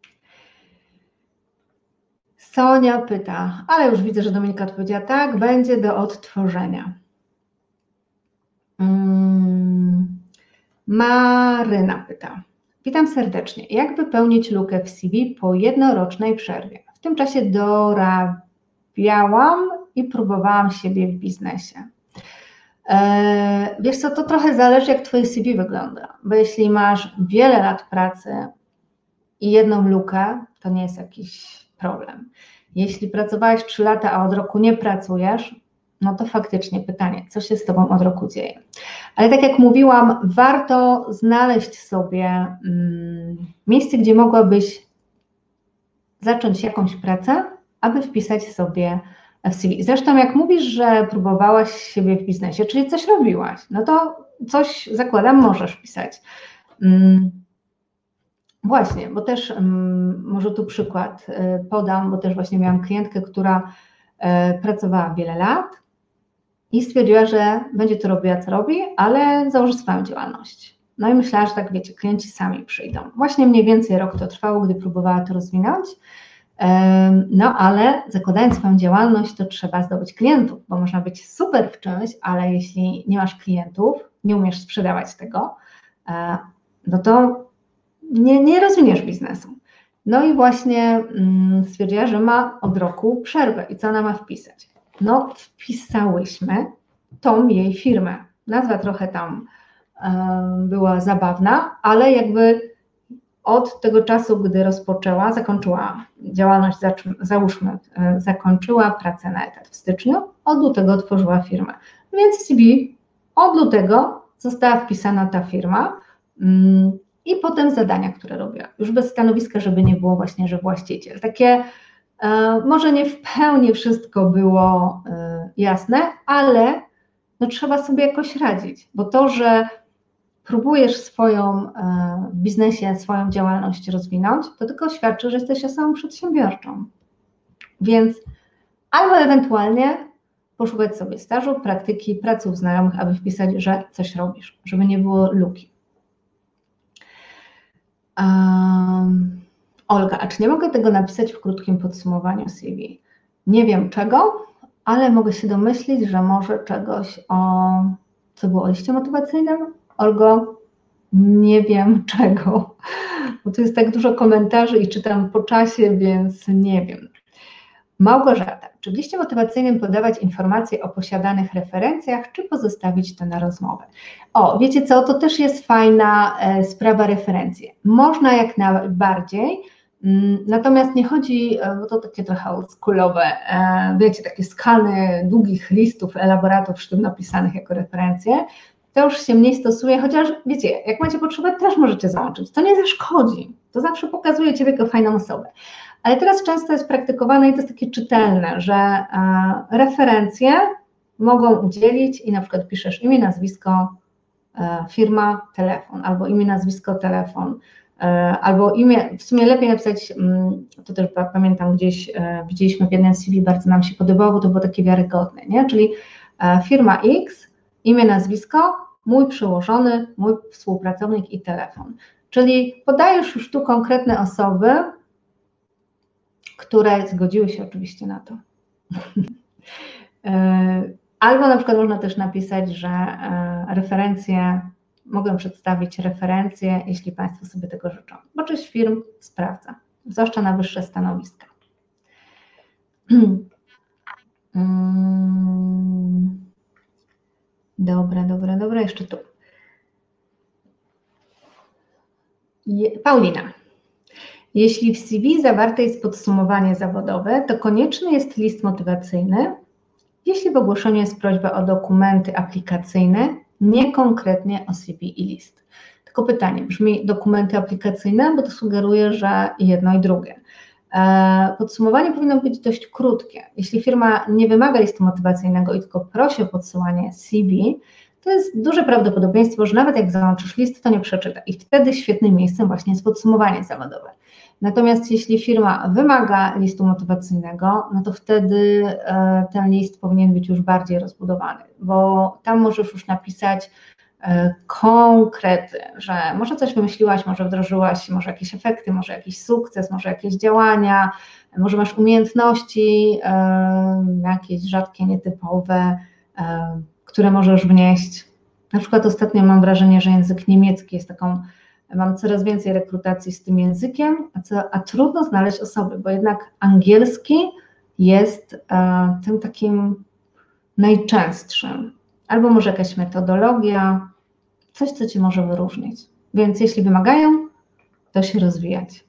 Sonia pyta, ale już widzę, że Dominika odpowiedziała tak, będzie do odtworzenia. Maryna pyta, witam serdecznie, jak wypełnić lukę w CV po jednorocznej przerwie? W tym czasie dorabiałam i próbowałam siebie w biznesie. Wiesz co, to trochę zależy, jak Twoje CV wygląda, bo jeśli masz wiele lat pracy i jedną lukę, to nie jest jakiś problem. Jeśli pracowałeś 3 lata, a od roku nie pracujesz, no to faktycznie pytanie, co się z Tobą od roku dzieje. Ale tak jak mówiłam, warto znaleźć sobie miejsce, gdzie mogłabyś zacząć jakąś pracę, aby wpisać sobie w CV. Zresztą jak mówisz, że próbowałaś siebie w biznesie, czyli coś robiłaś, no to coś, zakładam, możesz wpisać. Właśnie, bo też może tu przykład podam, bo też właśnie miałam klientkę, która pracowała wiele lat i stwierdziła, że będzie to robiła, co robi, ale założy swoją działalność. No i myślała, że tak wiecie, klienci sami przyjdą. Właśnie mniej więcej rok to trwało, gdy próbowała to rozwinąć, no ale zakładając swoją działalność, to trzeba zdobyć klientów, bo można być super w czymś, ale jeśli nie masz klientów, nie umiesz sprzedawać tego, no to nie rozwiniesz biznesu. No i właśnie stwierdziła, że ma od roku przerwę i co ona ma wpisać? No wpisałyśmy tą jej firmę. Nazwa trochę tam była zabawna, ale jakby od tego czasu, gdy rozpoczęła, zakończyła działalność, załóżmy, zakończyła pracę na etat w styczniu, od lutego otworzyła firmę. Więc w CV od lutego została wpisana ta firma i potem zadania, które robiła. Już bez stanowiska, żeby nie było właśnie, że właściciel. Takie może nie w pełni wszystko było jasne, ale no trzeba sobie jakoś radzić, bo to, że próbujesz w biznesie swoją działalność rozwinąć, to tylko świadczy, że jesteś osobą przedsiębiorczą. Więc albo ewentualnie poszukać sobie stażu, praktyki, pracy u znajomych, aby wpisać, że coś robisz, żeby nie było luki. Olga, a czy nie mogę tego napisać w krótkim podsumowaniu CV? Nie wiem czego, ale mogę się domyślić, że może czegoś co było o liście motywacyjnym? Olgo, nie wiem czego, bo tu jest tak dużo komentarzy i czytam po czasie, więc nie wiem. Małgorzata, czy w liście motywacyjnym podawać informacje o posiadanych referencjach, czy pozostawić to na rozmowę? O, wiecie co, to też jest fajna sprawa referencje. Można jak najbardziej, natomiast nie chodzi, bo to takie trochę oldschoolowe, wiecie, takie skany długich listów, elaboratów sztuk napisanych jako referencje, to już się mniej stosuje, chociaż wiecie, jak macie potrzebę, też możecie załączyć. To nie zaszkodzi, to zawsze pokazuje Ciebie jako fajną osobę. Ale teraz często jest praktykowane i to jest takie czytelne, że referencje mogą udzielić i na przykład piszesz imię, nazwisko, firma, telefon, albo imię, nazwisko, telefon, albo imię, w sumie lepiej napisać, to też pamiętam gdzieś, widzieliśmy w jednym CV, bardzo nam się podobało, bo to było takie wiarygodne, nie? Czyli firma X, imię, nazwisko, mój przełożony, mój współpracownik i telefon. Czyli podajesz już tu konkretne osoby, które zgodziły się oczywiście na to. Albo na przykład można też napisać, że mogę przedstawić referencje, jeśli Państwo sobie tego życzą, bo część firm sprawdza, zwłaszcza na wyższe stanowiska. Dobra, jeszcze tu. Paulina. Jeśli w CV zawarte jest podsumowanie zawodowe, to konieczny jest list motywacyjny. Jeśli w ogłoszeniu jest prośba o dokumenty aplikacyjne, nie konkretnie o CV i list. Tylko pytanie brzmi dokumenty aplikacyjne, bo to sugeruje, że jedno i drugie. Podsumowanie powinno być dość krótkie. Jeśli firma nie wymaga listu motywacyjnego i tylko prosi o podsyłanie CV, to jest duże prawdopodobieństwo, że nawet jak załączysz list, to nie przeczyta i wtedy świetnym miejscem właśnie jest podsumowanie zawodowe. Natomiast jeśli firma wymaga listu motywacyjnego, no to wtedy ten list powinien być już bardziej rozbudowany, bo tam możesz już napisać konkrety, że może coś wymyśliłaś, może wdrożyłaś, może jakieś efekty, może jakiś sukces, może jakieś działania, może masz umiejętności jakieś rzadkie, nietypowe, które możesz wnieść. Na przykład ostatnio mam wrażenie, że język niemiecki jest mam coraz więcej rekrutacji z tym językiem, a trudno znaleźć osoby, bo jednak angielski jest tym takim najczęstszym. Albo może jakaś metodologia, coś, co Cię może wyróżnić. Więc jeśli wymagają, to się rozwijać.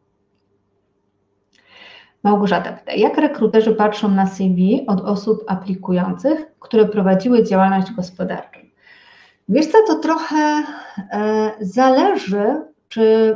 Małgorzata pyta, jak rekruterzy patrzą na CV od osób aplikujących, które prowadziły działalność gospodarczą? Wiesz co, to trochę zależy, czy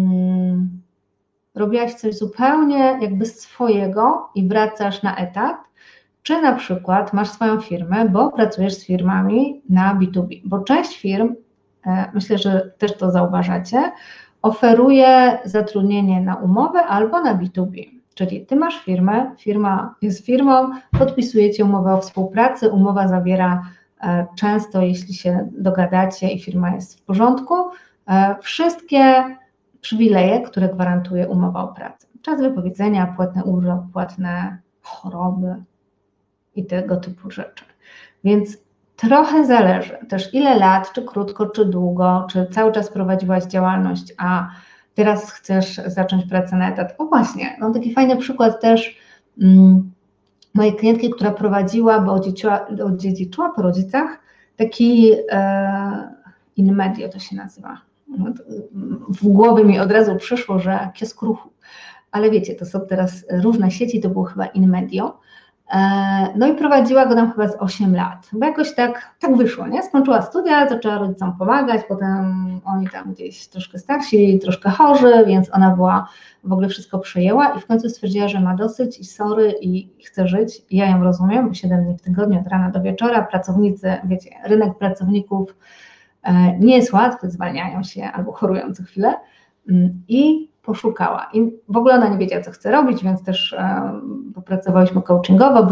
robiłaś coś zupełnie jakby swojego i wracasz na etat, czy na przykład masz swoją firmę, bo pracujesz z firmami na B2B, bo część firm, myślę, że też to zauważacie, oferuje zatrudnienie na umowę albo na B2B, czyli Ty masz firmę, firma jest firmą, podpisujecie umowę o współpracy, umowa zawiera często, jeśli się dogadacie i firma jest w porządku, wszystkie przywileje, które gwarantuje umowa o pracę. Czas wypowiedzenia, płatny urlop, płatne choroby i tego typu rzeczy. Więc trochę zależy też ile lat, czy krótko, czy długo, czy cały czas prowadziłaś działalność, a teraz chcesz zacząć pracę na etat. O właśnie, mam taki fajny przykład też mojej klientki, która prowadziła, bo odziedziczyła po rodzicach taki in medio to się nazywa. W głowie mi od razu przyszło, że kiosk ruchu, ale wiecie, to są teraz różne sieci, to było chyba in medio. No i prowadziła go tam chyba z 8 lat, bo jakoś tak wyszło, nie? Skończyła studia, zaczęła rodzicom pomagać, potem oni tam gdzieś troszkę starsi, troszkę chorzy, więc ona w ogóle wszystko przejęła i w końcu stwierdziła, że ma dosyć i sorry i chce żyć. I ja ją rozumiem, bo 7 dni w tygodniu, od rana do wieczora, pracownicy, wiecie, rynek pracowników nie jest łatwy, zwalniają się albo chorują co chwilę i poszukała. I w ogóle ona nie wiedziała, co chce robić, więc też popracowałyśmy coachingowo,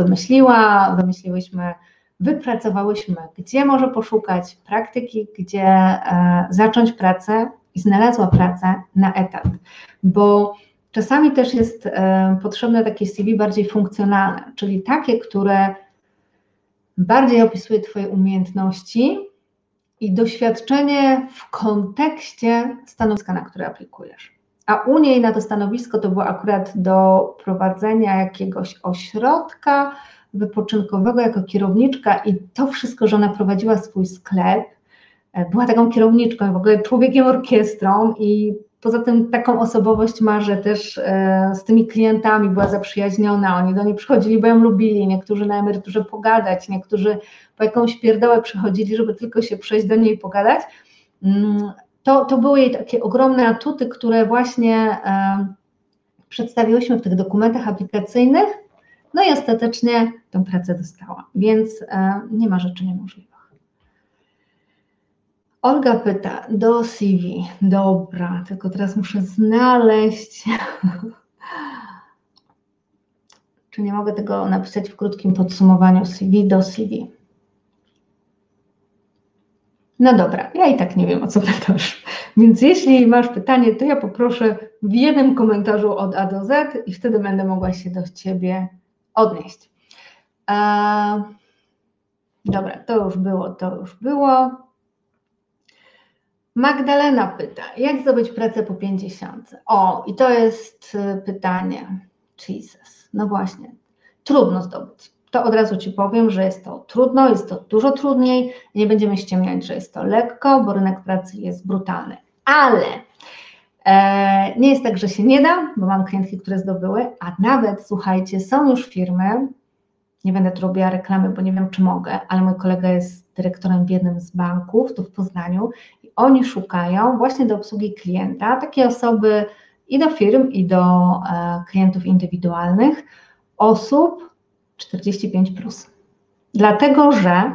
wypracowałyśmy, gdzie może poszukać praktyki, gdzie zacząć pracę i znalazła pracę na etat, bo czasami też jest potrzebne takie CV bardziej funkcjonalne, czyli takie, które bardziej opisuje Twoje umiejętności i doświadczenie w kontekście stanowiska, na które aplikujesz. A u niej na to stanowisko to było akurat do prowadzenia jakiegoś ośrodka wypoczynkowego jako kierowniczka i to wszystko, że ona prowadziła swój sklep, była taką kierowniczką, w ogóle człowiekiem orkiestrą i poza tym taką osobowość ma, że też z tymi klientami była zaprzyjaźniona, oni do niej przychodzili, bo ją lubili, niektórzy na emeryturze pogadać, niektórzy po jakąś pierdołę przychodzili, żeby tylko się przejść do niej i pogadać. To były jej takie ogromne atuty, które właśnie przedstawiłyśmy w tych dokumentach aplikacyjnych, no i ostatecznie tę pracę dostała, więc nie ma rzeczy niemożliwych. Olga pyta, do CV, dobra, tylko teraz muszę znaleźć, czy nie mogę tego napisać w krótkim podsumowaniu CV do CV. No dobra, ja i tak nie wiem, o co pytasz, więc jeśli masz pytanie, to ja poproszę w jednym komentarzu od A do Z i wtedy będę mogła się do Ciebie odnieść. Dobra, to już było. Magdalena pyta, jak zdobyć pracę po 50? O, i to jest pytanie. Jesus, no właśnie, trudno zdobyć. To od razu Ci powiem, że jest to trudno, jest to dużo trudniej. Nie będziemy ściemniać, że jest to lekko, bo rynek pracy jest brutalny. Ale nie jest tak, że się nie da, bo mam klientki, które zdobyły, a nawet, słuchajcie, są już firmy, nie będę tu robiła reklamy, bo nie wiem, czy mogę, ale mój kolega jest dyrektorem w jednym z banków, tu w Poznaniu, i oni szukają właśnie do obsługi klienta takie osoby i do firm, i do klientów indywidualnych, osób 45+. Dlatego, że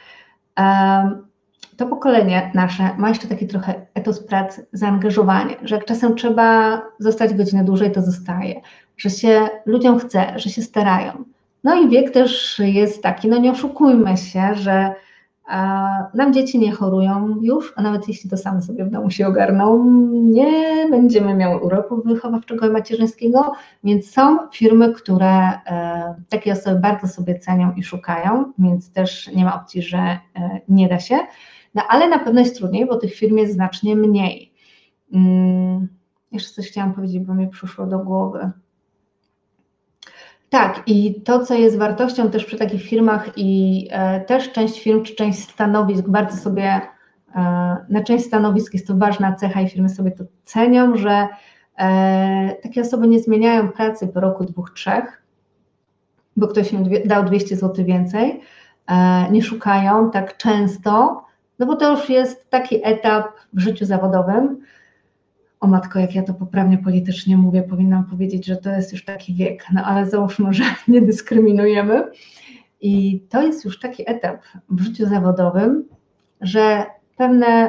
to pokolenie nasze ma jeszcze taki trochę etos pracy, zaangażowanie, że jak czasem trzeba zostać godzinę dłużej, to zostaje, że się ludziom chce, że się starają. No i wiek też jest taki, no nie oszukujmy się, że Nam dzieci nie chorują już, a nawet jeśli to same sobie w domu się ogarną, nie będziemy miały urlopu wychowawczego i macierzyńskiego, więc są firmy, które takie osoby bardzo sobie cenią i szukają, więc też nie ma opcji, że nie da się, no ale na pewno jest trudniej, bo tych firm jest znacznie mniej. Jeszcze coś chciałam powiedzieć, bo mi przyszło do głowy. Tak, i to, co jest wartością też przy takich firmach i też część firm czy część stanowisk bardzo sobie, na część stanowisk jest to ważna cecha i firmy sobie to cenią, że takie osoby nie zmieniają pracy po roku, 2, 3, bo ktoś im dał 200 zł więcej, nie szukają tak często, no bo to już jest taki etap w życiu zawodowym. O matko, jak ja to poprawnie politycznie mówię, powinnam powiedzieć, że to jest już taki wiek, no ale załóżmy, że nie dyskryminujemy. I to jest już taki etap w życiu zawodowym, że pewne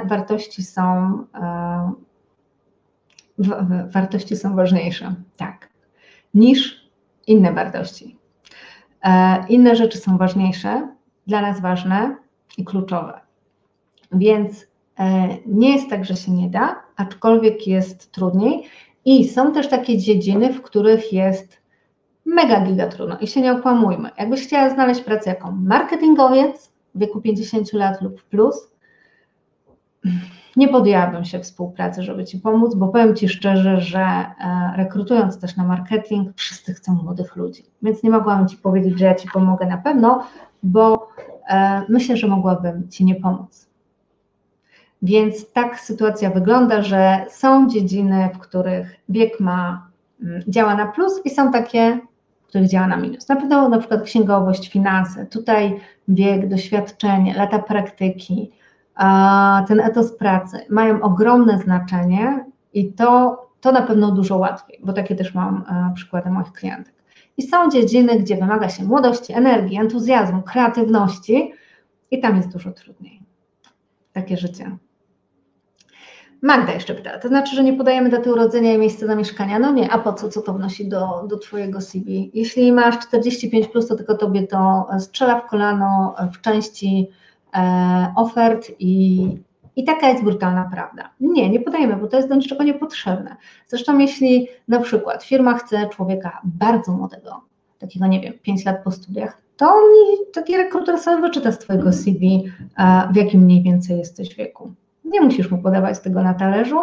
wartości są ważniejsze, tak, niż inne wartości. Inne rzeczy są ważniejsze, dla nas ważne i kluczowe. Więc nie jest tak, że się nie da, aczkolwiek jest trudniej i są też takie dziedziny, w których jest mega giga trudno i się nie okłamujmy. Jakbyś chciała znaleźć pracę jako marketingowiec w wieku 50 lat lub plus, nie podjęłabym się współpracy, żeby Ci pomóc, bo powiem Ci szczerze, że rekrutując też na marketing, wszyscy chcą młodych ludzi, więc nie mogłabym Ci powiedzieć, że ja Ci pomogę na pewno, bo myślę, że mogłabym Ci nie pomóc. Więc tak sytuacja wygląda, że są dziedziny, w których wiek działa na plus i są takie, w których działa na minus. Na pewno na przykład księgowość, finanse, tutaj wiek, doświadczenie, lata praktyki, ten etos pracy mają ogromne znaczenie i to na pewno dużo łatwiej, bo takie też mam przykłady moich klientek. I są dziedziny, gdzie wymaga się młodości, energii, entuzjazmu, kreatywności i tam jest dużo trudniej. Takie życie. Magda jeszcze pyta, to znaczy, że nie podajemy daty urodzenia i miejsca zamieszkania? No nie, a po co? Co to wnosi do Twojego CV? Jeśli masz 45+, to tylko Tobie to strzela w kolano w części ofert i taka jest brutalna prawda. Nie podajemy, bo to jest do niczego niepotrzebne. Zresztą jeśli na przykład firma chce człowieka bardzo młodego, takiego nie wiem, 5 lat po studiach, to taki rekruter sobie wyczyta z Twojego CV, w jakim mniej więcej jesteś wieku. Nie musisz mu podawać tego na talerzu.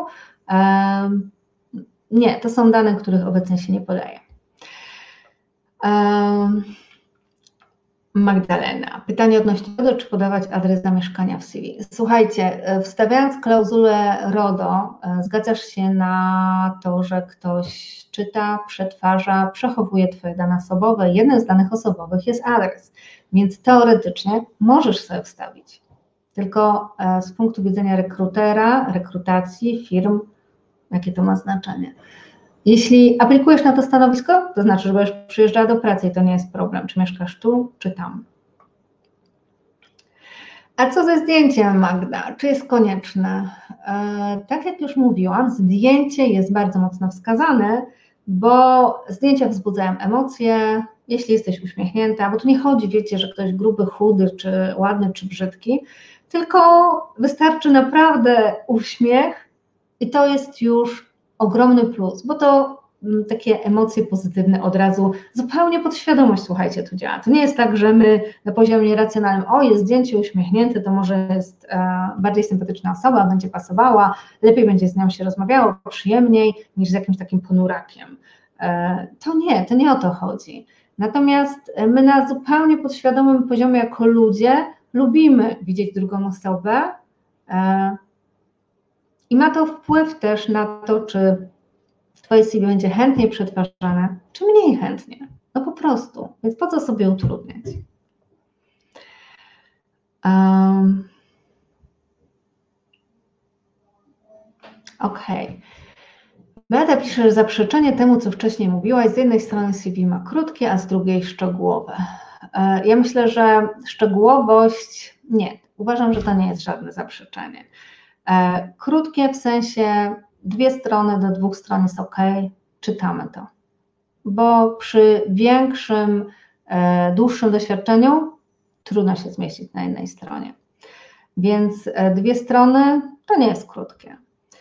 Nie, to są dane, których obecnie się nie podaje. Magdalena, pytanie odnośnie RODO, czy podawać adres zamieszkania w CV? Słuchajcie, wstawiając klauzulę RODO, zgadzasz się na to, że ktoś czyta, przetwarza, przechowuje Twoje dane osobowe. Jednym z danych osobowych jest adres, więc teoretycznie możesz sobie wstawić. Tylko z punktu widzenia rekrutera, rekrutacji, firm, jakie to ma znaczenie. Jeśli aplikujesz na to stanowisko, to znaczy, że będziesz przyjeżdżała do pracy i to nie jest problem, czy mieszkasz tu, czy tam. A co ze zdjęciem, Magda? Czy jest konieczne? Tak jak już mówiłam, zdjęcie jest bardzo mocno wskazane, bo zdjęcia wzbudzają emocje, jeśli jesteś uśmiechnięta, bo tu nie chodzi, wiecie, że ktoś gruby, chudy, czy ładny, czy brzydki, tylko wystarczy naprawdę uśmiech i to jest już ogromny plus, bo to takie emocje pozytywne od razu, zupełnie podświadomość, słuchajcie, tu działa. To nie jest tak, że my na poziomie racjonalnym, jest zdjęcie uśmiechnięte, to może jest bardziej sympatyczna osoba, będzie pasowała, lepiej będzie z nią się rozmawiało, przyjemniej niż z jakimś takim ponurakiem. To nie o to chodzi. Natomiast my na zupełnie podświadomym poziomie jako ludzie lubimy widzieć drugą osobę i ma to wpływ też na to, czy Twoje CV będzie chętnie przetwarzane, czy mniej chętnie. No po prostu. Więc po co sobie utrudniać? Okej. Beata pisze, że zaprzeczenie temu, co wcześniej mówiłaś, z jednej strony CV ma krótkie, a z drugiej szczegółowe. Ja myślę, że szczegółowość, nie, uważam, że to nie jest żadne zaprzeczenie. Krótkie w sensie 2 strony do 2 stron jest ok, czytamy to. Bo przy większym, dłuższym doświadczeniu trudno się zmieścić na jednej stronie. Więc 2 strony to nie jest krótkie.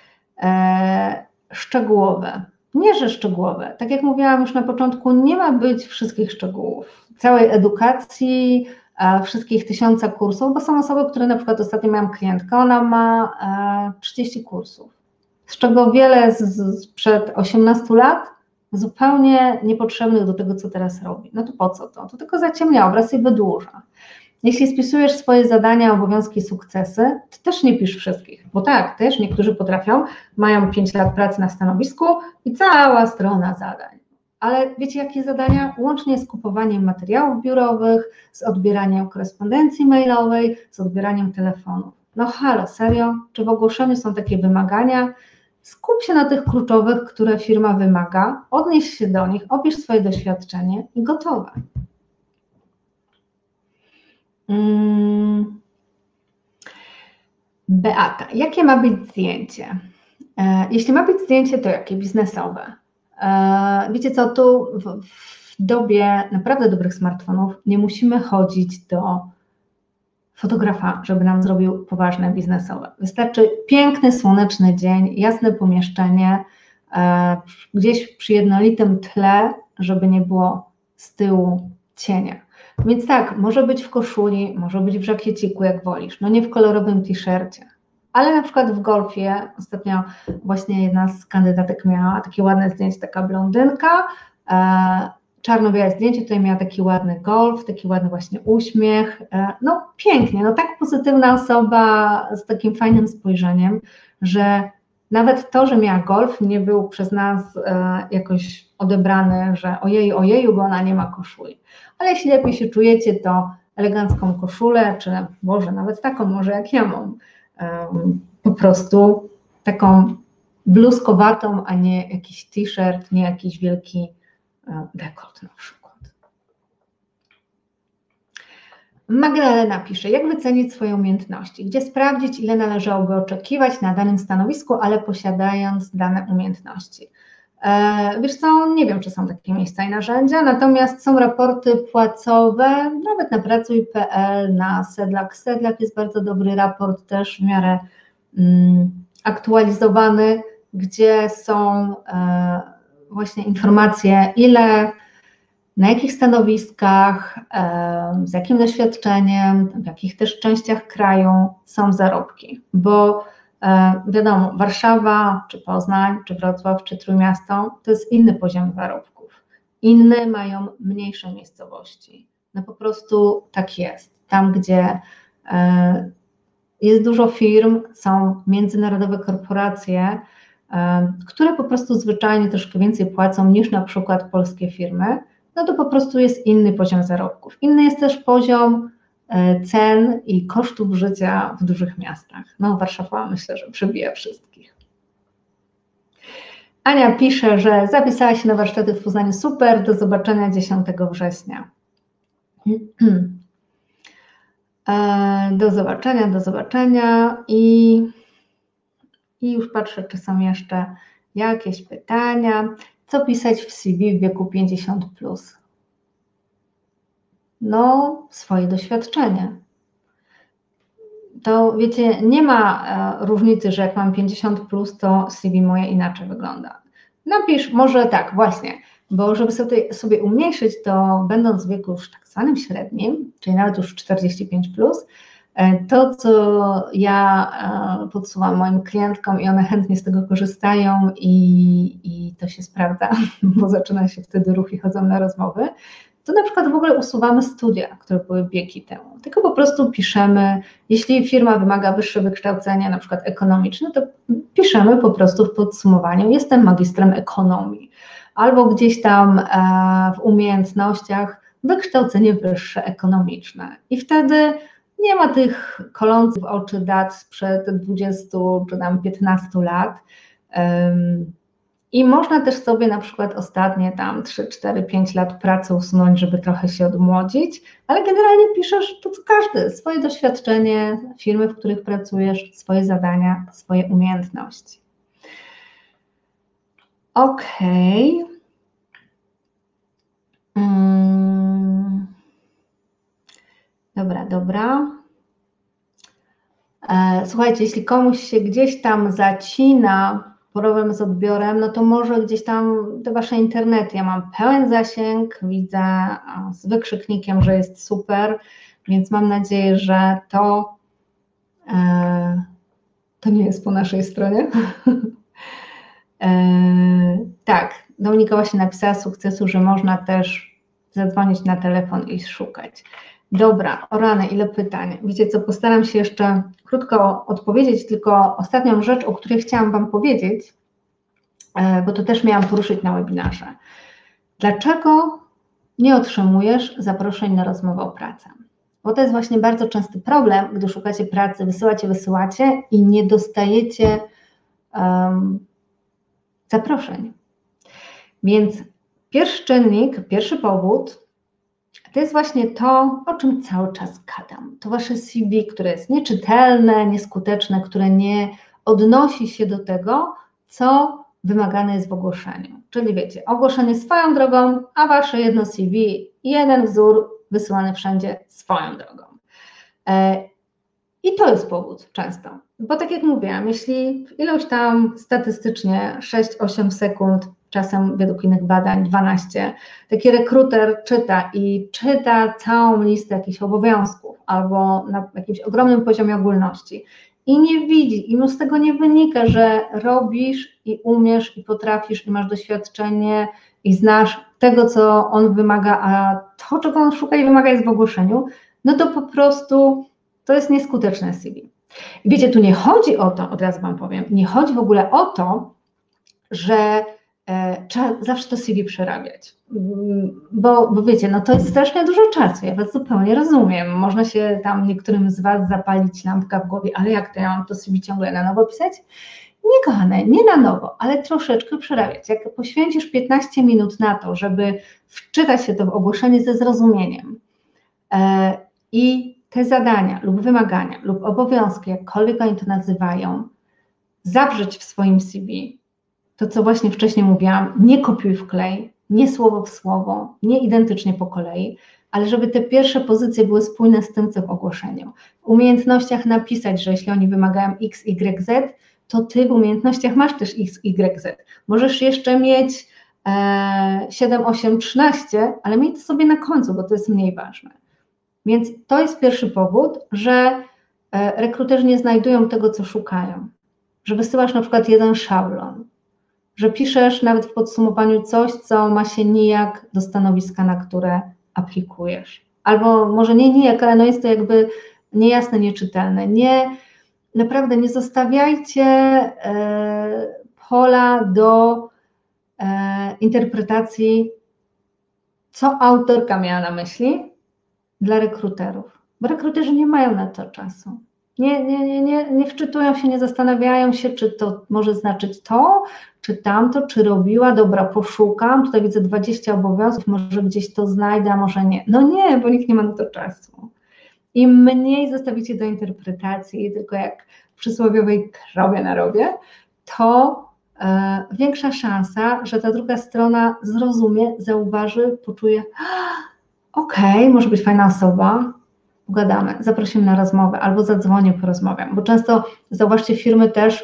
Szczegółowe. Nie, że szczegółowe. Tak jak mówiłam już na początku, nie ma być wszystkich szczegółów. Całej edukacji, wszystkich 1000 kursów, bo są osoby, które na przykład ostatnio miałam klientkę, ona ma 30 kursów, z czego wiele sprzed 18 lat zupełnie niepotrzebnych do tego, co teraz robi. No to po co to? To tylko zaciemnia obraz i wydłuża. Jeśli spisujesz swoje zadania, obowiązki, sukcesy, to też nie pisz wszystkich, bo tak, też niektórzy potrafią, mają 5 lat pracy na stanowisku i cała strona zadań. Ale wiecie, jakie zadania? Łącznie z kupowaniem materiałów biurowych, z odbieraniem korespondencji mailowej, z odbieraniem telefonów. No halo, serio? Czy w ogłoszeniu są takie wymagania? Skup się na tych kluczowych, które firma wymaga, odnieś się do nich, opisz swoje doświadczenie i gotowe. Beata, jakie ma być zdjęcie? Jeśli ma być zdjęcie, to jakie? Biznesowe. Wiecie co, tu w dobie naprawdę dobrych smartfonów nie musimy chodzić do fotografa, żeby nam zrobił poważne biznesowe. Wystarczy piękny, słoneczny dzień, jasne pomieszczenie, gdzieś przy jednolitym tle, żeby nie było z tyłu cienia. Więc tak, może być w koszuli, może być w żakieciku, jak wolisz, no nie w kolorowym t-shircie, ale na przykład w golfie, ostatnio właśnie jedna z kandydatek miała takie ładne zdjęcie, taka blondynka, czarno-białe zdjęcie, tutaj miała taki ładny golf, taki ładny właśnie uśmiech, no pięknie, no tak pozytywna osoba z takim fajnym spojrzeniem, że nawet to, że miała golf, nie był przez nas jakoś odebrany, że ojeju, bo ona nie ma koszuli. Ale jeśli lepiej się czujecie, to elegancką koszulę, czy może nawet taką, może jak ja mam, po prostu taką bluzkowatą, a nie jakiś t-shirt, nie jakiś wielki dekolt na przykład. Magdalena pisze, jak wycenić swoje umiejętności? Gdzie sprawdzić, ile należałoby oczekiwać na danym stanowisku, ale posiadając dane umiejętności? Wiesz co, nie wiem, czy są takie miejsca i narzędzia, natomiast są raporty płacowe, nawet na pracuj.pl, na Sedlak. Sedlak jest bardzo dobry raport, też w miarę aktualizowany, gdzie są właśnie informacje, ile, na jakich stanowiskach, z jakim doświadczeniem, w jakich też częściach kraju są zarobki, bo wiadomo, Warszawa, czy Poznań, czy Wrocław, czy Trójmiasto to jest inny poziom zarobków. Inne mają mniejsze miejscowości. No po prostu tak jest. Tam, gdzie jest dużo firm, są międzynarodowe korporacje, które po prostu zwyczajnie troszkę więcej płacą niż na przykład polskie firmy, no to po prostu jest inny poziom zarobków. Inny jest też poziom cen i kosztów życia w dużych miastach. No Warszawa myślę, że przebija wszystkich. Ania pisze, że zapisała się na warsztaty w Poznaniu. Super, do zobaczenia 10 września. Do zobaczenia i już patrzę, czy są jeszcze jakieś pytania. Co pisać w CV w wieku 50+? No, swoje doświadczenie. To wiecie, nie ma różnicy, że jak mam 50+, to CV moje inaczej wygląda. Napisz, może tak, właśnie, bo żeby sobie umniejszyć, to będąc w wieku już tak zwanym średnim, czyli nawet już 45+, to, co ja podsuwam moim klientkom i one chętnie z tego korzystają i to się sprawdza, bo zaczyna się wtedy ruch i chodzą na rozmowy, to na przykład w ogóle usuwamy studia, które były wieki temu. Tylko po prostu piszemy, jeśli firma wymaga wyższe wykształcenie, na przykład ekonomiczne, to piszemy po prostu w podsumowaniu, jestem magistrem ekonomii, albo gdzieś tam w umiejętnościach wykształcenie wyższe ekonomiczne. I wtedy nie ma tych kolących w oczy dat sprzed 20 czy tam 15 lat. I można też sobie na przykład ostatnie tam 3, 4, 5 lat pracy usunąć, żeby trochę się odmłodzić, ale generalnie piszesz to co każdy, swoje doświadczenie, firmy, w których pracujesz, swoje zadania, swoje umiejętności. Okej. Dobra. Słuchajcie, jeśli komuś się gdzieś tam zacina problem z odbiorem, no to może gdzieś tam te wasze internety. Ja mam pełen zasięg, widzę z wykrzyknikiem, że jest super, więc mam nadzieję, że to nie jest po naszej stronie. Tak, Dominika właśnie napisała sukcesu, że można też zadzwonić na telefon i szukać. Dobra, o rany, ile pytań. Wiecie co, postaram się jeszcze krótko odpowiedzieć, tylko ostatnią rzecz, o której chciałam wam powiedzieć, bo to też miałam poruszyć na webinarze. Dlaczego nie otrzymujesz zaproszeń na rozmowę o pracę? Bo to jest właśnie bardzo częsty problem, gdy szukacie pracy, wysyłacie i nie dostajecie zaproszeń. Więc pierwszy czynnik, pierwszy powód, to jest właśnie to, o czym cały czas gadam. To wasze CV, które jest nieczytelne, nieskuteczne, które nie odnosi się do tego, co wymagane jest w ogłoszeniu. Czyli wiecie, ogłoszenie swoją drogą, a wasze jedno CV, jeden wzór wysyłany wszędzie swoją drogą. I to jest powód często, bo tak jak mówiłam, jeśli ilość tam statystycznie 6-8 sekund, czasem według innych badań 12, taki rekruter czyta całą listę jakichś obowiązków albo na jakimś ogromnym poziomie ogólności i nie widzi, i mu z tego nie wynika, że robisz i umiesz i potrafisz i masz doświadczenie i znasz tego, co on wymaga, a to, czego on szuka i wymaga jest w ogłoszeniu, no to po prostu to jest nieskuteczne CV. I wiecie, tu nie chodzi o to, od razu wam powiem, nie chodzi w ogóle o to, że trzeba zawsze to CV przerabiać, bo wiecie, no to jest strasznie dużo czasu, ja was zupełnie rozumiem, można się tam niektórym z was zapalić lampka w głowie, ale jak to ja mam to CV ciągle na nowo pisać? Nie kochane, nie na nowo, ale troszeczkę przerabiać. Jak poświęcisz 15 minut na to, żeby wczytać się to w ogłoszenie ze zrozumieniem i te zadania lub wymagania lub obowiązki, jakkolwiek oni to nazywają, zawrzeć w swoim CV, to co właśnie wcześniej mówiłam, nie kopiuj w klej, nie słowo w słowo, nie identycznie po kolei, ale żeby te pierwsze pozycje były spójne z tym, co w ogłoszeniu. W umiejętnościach napisać, że jeśli oni wymagają X, Y, Z, to ty w umiejętnościach masz też X, Y, Z. Możesz jeszcze mieć 7, 8, 13, ale miej to sobie na końcu, bo to jest mniej ważne. Więc to jest pierwszy powód, że rekruterzy nie znajdują tego, co szukają. Że wysyłasz na przykład jeden szablon, że piszesz nawet w podsumowaniu coś, co ma się nijak do stanowiska, na które aplikujesz. Albo może nie nijak, ale no jest to jakby niejasne, nieczytelne. Naprawdę nie zostawiajcie pola do interpretacji, co autorka miała na myśli dla rekruterów, bo rekruterzy nie mają na to czasu. Nie wczytują się, nie zastanawiają się, czy to może znaczyć to, czy tamto, czy robiła, dobra, poszukam, tutaj widzę 20 obowiązków, może gdzieś to znajdę, a może nie. No nie, bo nikt nie ma na to czasu. Im mniej zostawicie do interpretacji, tylko jak w przysłowiowej krowie na rowie, to większa szansa, że ta druga strona zrozumie, zauważy, poczuje, okej, może być fajna osoba, pogadamy, zaprosimy na rozmowę albo zadzwonię po rozmowie, bo często, zauważcie, firmy też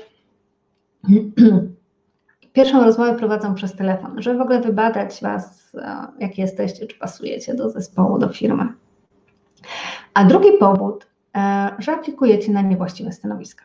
pierwszą rozmowę prowadzą przez telefon, żeby w ogóle wybadać was, jak jesteście, czy pasujecie do zespołu, do firmy. A drugi powód, że aplikujecie na niewłaściwe stanowiska.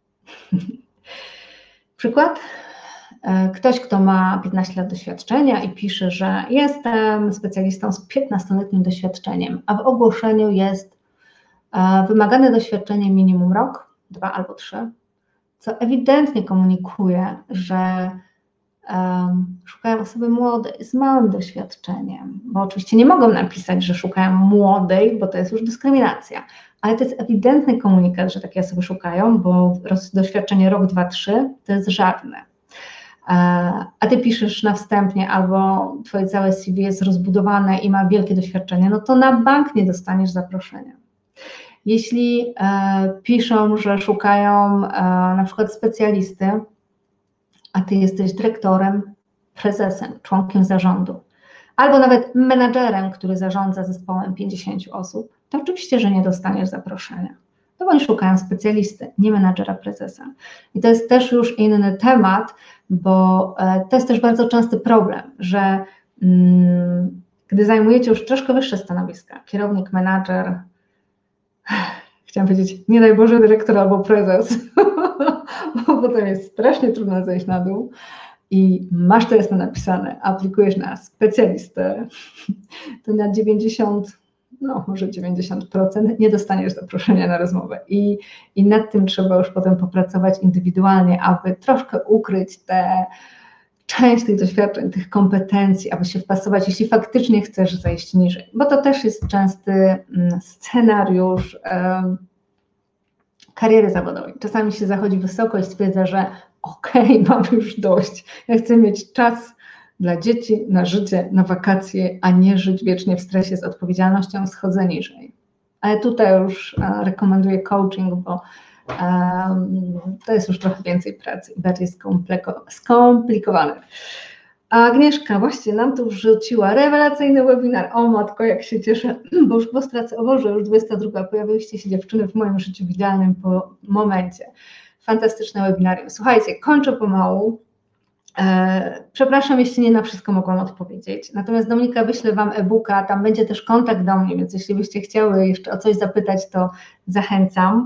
Przykład, ktoś, kto ma 15 lat doświadczenia i pisze, że jestem specjalistą z 15-letnim doświadczeniem, a w ogłoszeniu jest wymagane doświadczenie minimum rok, 2 albo 3, co ewidentnie komunikuje, że szukają osoby młodej, z małym doświadczeniem, bo oczywiście nie mogą napisać, że szukają młodej, bo to jest już dyskryminacja, ale to jest ewidentny komunikat, że takie osoby szukają, bo doświadczenie rok, 2, 3 to jest żadne. A ty piszesz na wstępnie albo twoje całe CV jest rozbudowane i ma wielkie doświadczenie, no to na bank nie dostaniesz zaproszenia. Jeśli piszą, że szukają na przykład specjalisty, a ty jesteś dyrektorem, prezesem, członkiem zarządu, albo nawet menadżerem, który zarządza zespołem 50 osób, to oczywiście, że nie dostaniesz zaproszenia. to oni szukają specjalisty, nie menadżera prezesa. I to jest też już inny temat, bo to jest też bardzo częsty problem, że gdy zajmujecie już troszkę wyższe stanowiska, kierownik, menadżer, chciałam powiedzieć, nie daj Boże, dyrektor albo prezes, bo potem jest strasznie trudno zejść na dół i masz to jasno napisane, aplikujesz na specjalistę, to na 90, no może 90% nie dostaniesz zaproszenia na rozmowę i nad tym trzeba już potem popracować indywidualnie, aby troszkę ukryć część tych doświadczeń, tych kompetencji, aby się wpasować, jeśli faktycznie chcesz zejść niżej, bo to też jest częsty scenariusz kariery zawodowej. Czasami się zachodzi wysoko i stwierdza, że okej, mam już dość, ja chcę mieć czas dla dzieci, na życie, na wakacje, a nie żyć wiecznie w stresie z odpowiedzialnością, schodzę niżej. Ale tutaj już rekomenduję coaching, bo to jest już trochę więcej pracy i bardziej skomplikowane. A Agnieszka właśnie nam tu wrzuciła rewelacyjny webinar. O matko, jak się cieszę, bo już głos tracę. O Boże, już 22. Pojawiłyście się dziewczyny w moim życiu w idealnym momencie. Fantastyczne webinarium. Słuchajcie, kończę pomału. Przepraszam, jeśli nie na wszystko mogłam odpowiedzieć. Natomiast Dominika, wyślę Wam e-booka, tam będzie też kontakt do mnie, więc jeśli byście chciały jeszcze o coś zapytać, to zachęcam.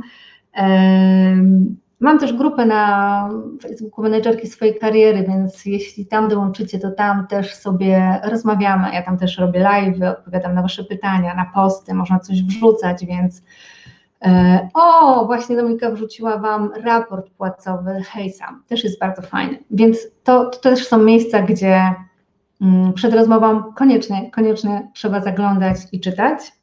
Mam też grupę na Facebooku Menedżerki swojej kariery, więc jeśli tam dołączycie, to tam też sobie rozmawiamy. Ja tam też robię live'y, odpowiadam na Wasze pytania, na posty, można coś wrzucać, więc właśnie Dominika wrzuciła Wam raport płacowy HeySam, też jest bardzo fajny, więc to też są miejsca, gdzie przed rozmową koniecznie trzeba zaglądać i czytać.